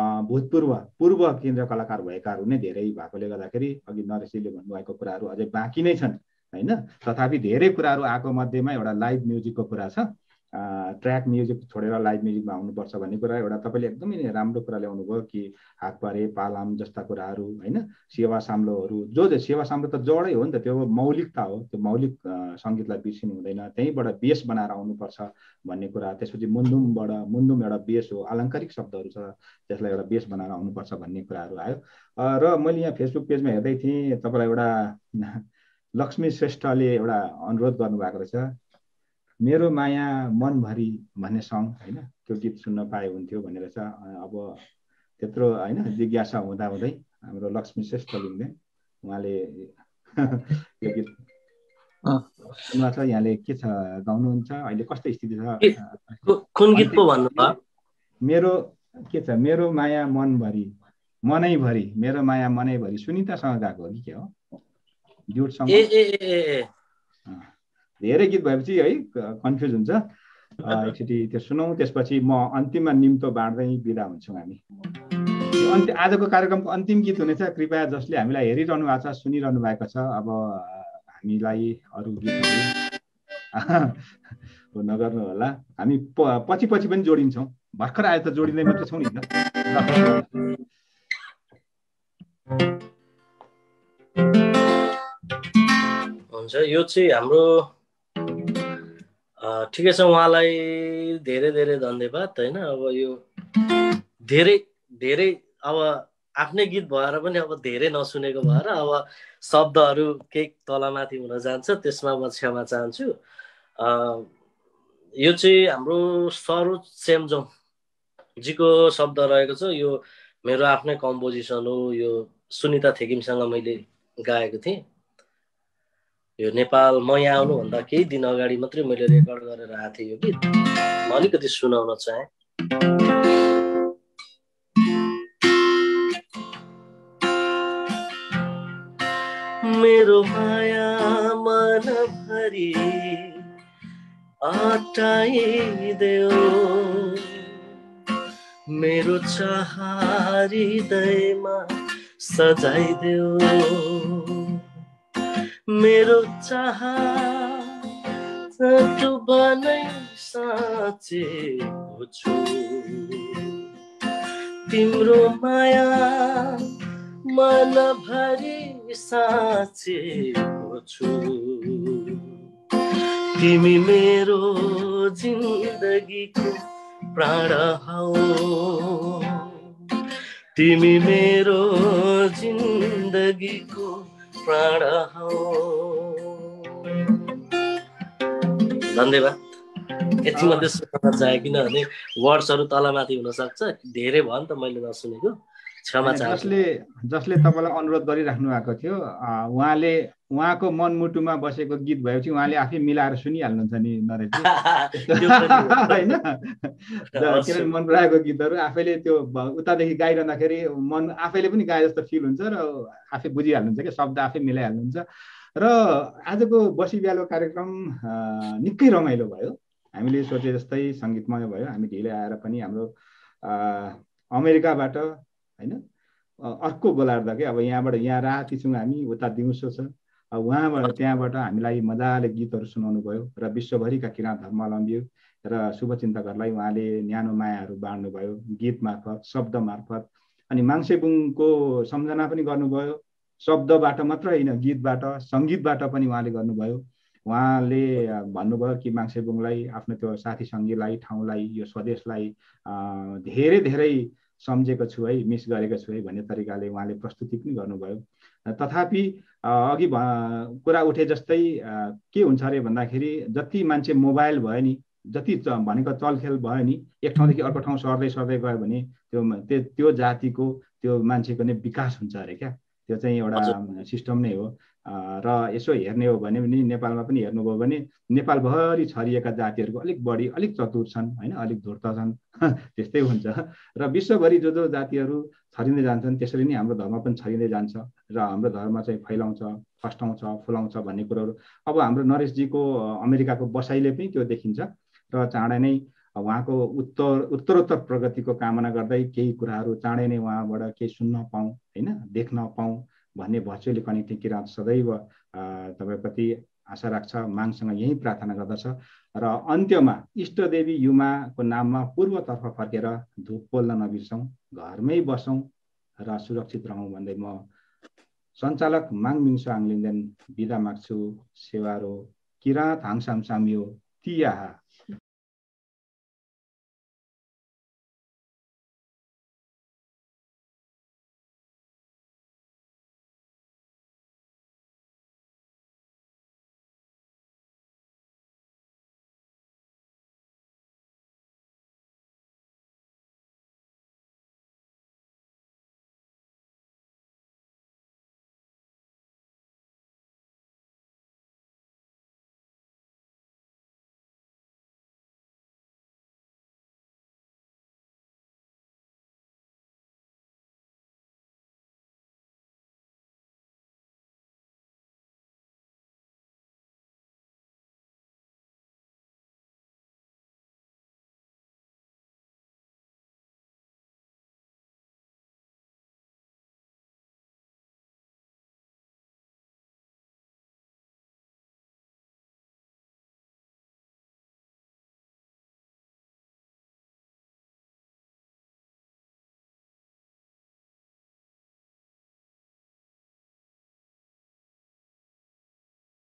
पूर्व केन्द्रीय कलाकार भएकाहरू नै धेरै भएकोले गर्दाखेरि अघि नरेशजीले भन्नुभएको कुराहरू अझै बाँकी नै छन् होइन। तथापि धेरै कुराहरू आएको मध्येमा एउटा लाइभ म्युजिकको कुरा छ। ट्र्याक म्युजिक छोडेर लाइभ म्युजिकमा आउनुपर्छ भन्ने कुरा एउटा तपाईँले एकदमै राम्रो कुरा ल्याउनु भयो कि हाकपारे, पालाम जस्ता कुराहरू होइन, सेवा साम्लोहरू। सेवा साम्लो त जडै हो नि त, त्यो मौलिकता हो। त्यो मौलिक सङ्गीतलाई बिर्सिनु हुँदैन, त्यहीँबाट बेस बनाएर आउनुपर्छ भन्ने कुरा। त्यसपछि मुन्दुम एउटा बेस हो, आलङ्कारिक शब्दहरू छ, त्यसलाई एउटा बेस बनाएर आउनुपर्छ भन्ने कुराहरू आयो। र मैले यहाँ फेसबुक पेजमा हेर्दै थिएँ, तपाईँलाई एउटा लक्ष्मी श्रेष्ठले एउटा अनुरोध गर्नुभएको रहेछ, मेरो माया मनभरि भन्ने सङ होइन, त्यो गीत सुन्न पाए हुन्थ्यो भनेर छ। अब त्यत्रो होइन जिज्ञासा हुँदाहुँदै हाम्रो लक्ष्मी श्रेष्ठले उहाँले यो गीत सुन्नुभएको छ। यहाँले के छ गाउनुहुन्छ, अहिले कस्तो स्थिति छ? कुन गीत पो भन्नुभयो? मेरो के छ, मेरो माया मनैभरि, मेरो माया मनैभरि सुनितासँग गाएको हो कि के हो? Duet song. धेरै गीत भएपछि है कन्फ्युज हुन्छ। एकचोटि त्यो सुनौँ, त्यसपछि म अन्तिममा निम्तो बाँड्दै बिदा हुन्छौँ हामी। आजको कार्यक्रमको अन्तिम गीत हुनेछ। कृपया जसले हामीलाई हेरिरहनु भएको छ, सुनिरहनु भएको छ, अब हामीलाई अरू गीतहरू नगर्नु होला। हामी पछि पनि जोडिन्छौँ। भर्खर आयो त जोडिँदै मात्रै छौँ नि त। हुन्छ, यो चाहिँ हाम्रो ठिकै छ। उहाँलाई धेरै धेरै धन्यवाद होइन। अब यो धेरै अब आफ्नै गीत भएर पनि अब धेरै नसुनेको भएर अब शब्दहरू केही तलमाथि हुन जान्छ, त्यसमा म क्षमा चाहन्छु। यो चाहिँ हाम्रो सरोज सेमजोङ जीको शब्द रहेको छ। यो मेरो आफ्नै कम्पोजिसन हो। यो सुनिता थेकिमसँग मैले गाएको थिएँ। यो नेपाल म यहाँ आउनुभन्दा केही दिन अगाडि मात्रै मैले रेकर्ड गरेर आएको थिएँ। यो गीत म अलिकति सुनाउन चाहेँ। मेरो माया मनभरि अटाइदेऊ, मेरो चाह हृदयमा सजाइदेऊ, मेरो चाह डुबानै साँचेको छु, तिम्रो माया मनभरि साँचेको छु, तिमी मेरो जिन्दगीको प्राण हौ, तिमी मेरो जिन्दगीको प्राण हौ। धन्यवाद। यति मात्रै सुन्न चाहे, किनभने वर्ड्सहरू तलमाथि हुन सक्छ, धेरै भयो नि त मैले नसुनेको, क्षमा चाहन्छु। जसले तपाईँलाई अनुरोध गरिराख्नु भएको थियो, उहाँको मनमुटुमा बसेको गीत भएपछि उहाँले आफै मिलाएर सुनिहाल्नुहुन्छ नि नरेशजी, होइन? किनभने मन पराएको गीतहरू आफैले त्यो उतादेखि गाइरहँदाखेरि मन आफैले पनि गाए जस्तो फिल हुन्छ र आफै बुझिहाल्नुहुन्छ क्या, शब्द आफै मिलाइहाल्नुहुन्छ। र आजको बसी बिहालो कार्यक्रम निकै रमाइलो भयो। हामीले सोचे जस्तै सङ्गीतमय भयो। हामी ढिलै आएर पनि हाम्रो अमेरिकाबाट होइन अर्को गोलार्ध के, अब यहाँबाट यहाँ राति छौँ हामी, उता दिउँसो छ, उहाँबाट त्यहाँबाट हामीलाई मजाले गीतहरू सुनाउनु भयो र विश्वभरिका किराँत धर्मावलम्बी र शुभचिन्तकहरूलाई उहाँले न्यानो मायाहरू बाँड्नुभयो गीत मार्फत, शब्द मार्फत। अनि माङ्सेबुङको सम्झना पनि गर्नुभयो, शब्दबाट मात्र होइन, गीतबाट, सङ्गीतबाट पनि उहाँले गर्नुभयो। उहाँले भन्नुभयो कि माङ्सेबुङलाई, आफ्नो त्यो साथी सङ्गीलाई, ठाउँलाई, यो स्वदेशलाई धेरै धेरै सम्झेको छु है, मिस गरेको छु है भन्ने तरिकाले उहाँले प्रस्तुति पनि गर्नुभयो। तथापि अघि कुरा उठे जस्तै के हुन्छ अरे भन्दाखेरि जति मान्छे मोबाइल भयो नि, जति भनेको चलखेल भयो नि, एक ठाउँदेखि अर्को ठाउँ सर्दै सर्दै गयो भने त्यो जातिको, त्यो मान्छेको नै विकास हुन्छ अरे क्या। त्यो चाहिँ एउटा सिस्टम नै हो। र यसो हेर्ने हो भने पनि नेपालमा पनि हेर्नुभयो भने नेपालभरि छरिएका जातिहरूको अलिक बढी, अलिक चतुर छन् होइन, अलिक धूर्त छन्, त्यस्तै हुन्छ। र विश्वभरि जो जो जातिहरू छरिँदै जान्छन् त्यसरी नै हाम्रो धर्म पनि छरिँदै जान्छ र हाम्रो धर्म चाहिँ फैलाउँछ, फस्टाउँछ, फुलाउँछ भन्ने कुरोहरू अब हाम्रो नरेशजीको अमेरिकाको बसाइले पनि त्यो देखिन्छ। र चाँडै नै उहाँको उत्तरोत्तर प्रगतिको कामना गर्दै केही कुराहरू चाँडै नै उहाँबाट केही सुन्न पाऊँ होइन, देख्न पाऊँ भन्ने भर्चुअली कनेक्टिङ किराँत सदैव तपाईँप्रति आशा राख्छ, मागसँग यही प्रार्थना गर्दछ। र अन्त्यमा इष्टदेवी युमाको नाममा पूर्वतर्फ फर्केर धुप पोल्न नबिर्सौँ, घरमै बसौँ र सुरक्षित रहौँ भन्दै म सञ्चालक माङमिङसो आङलिङदेन बिदा माग्छु। सेवारो किराँत हाङसाम सामियो तियाहा।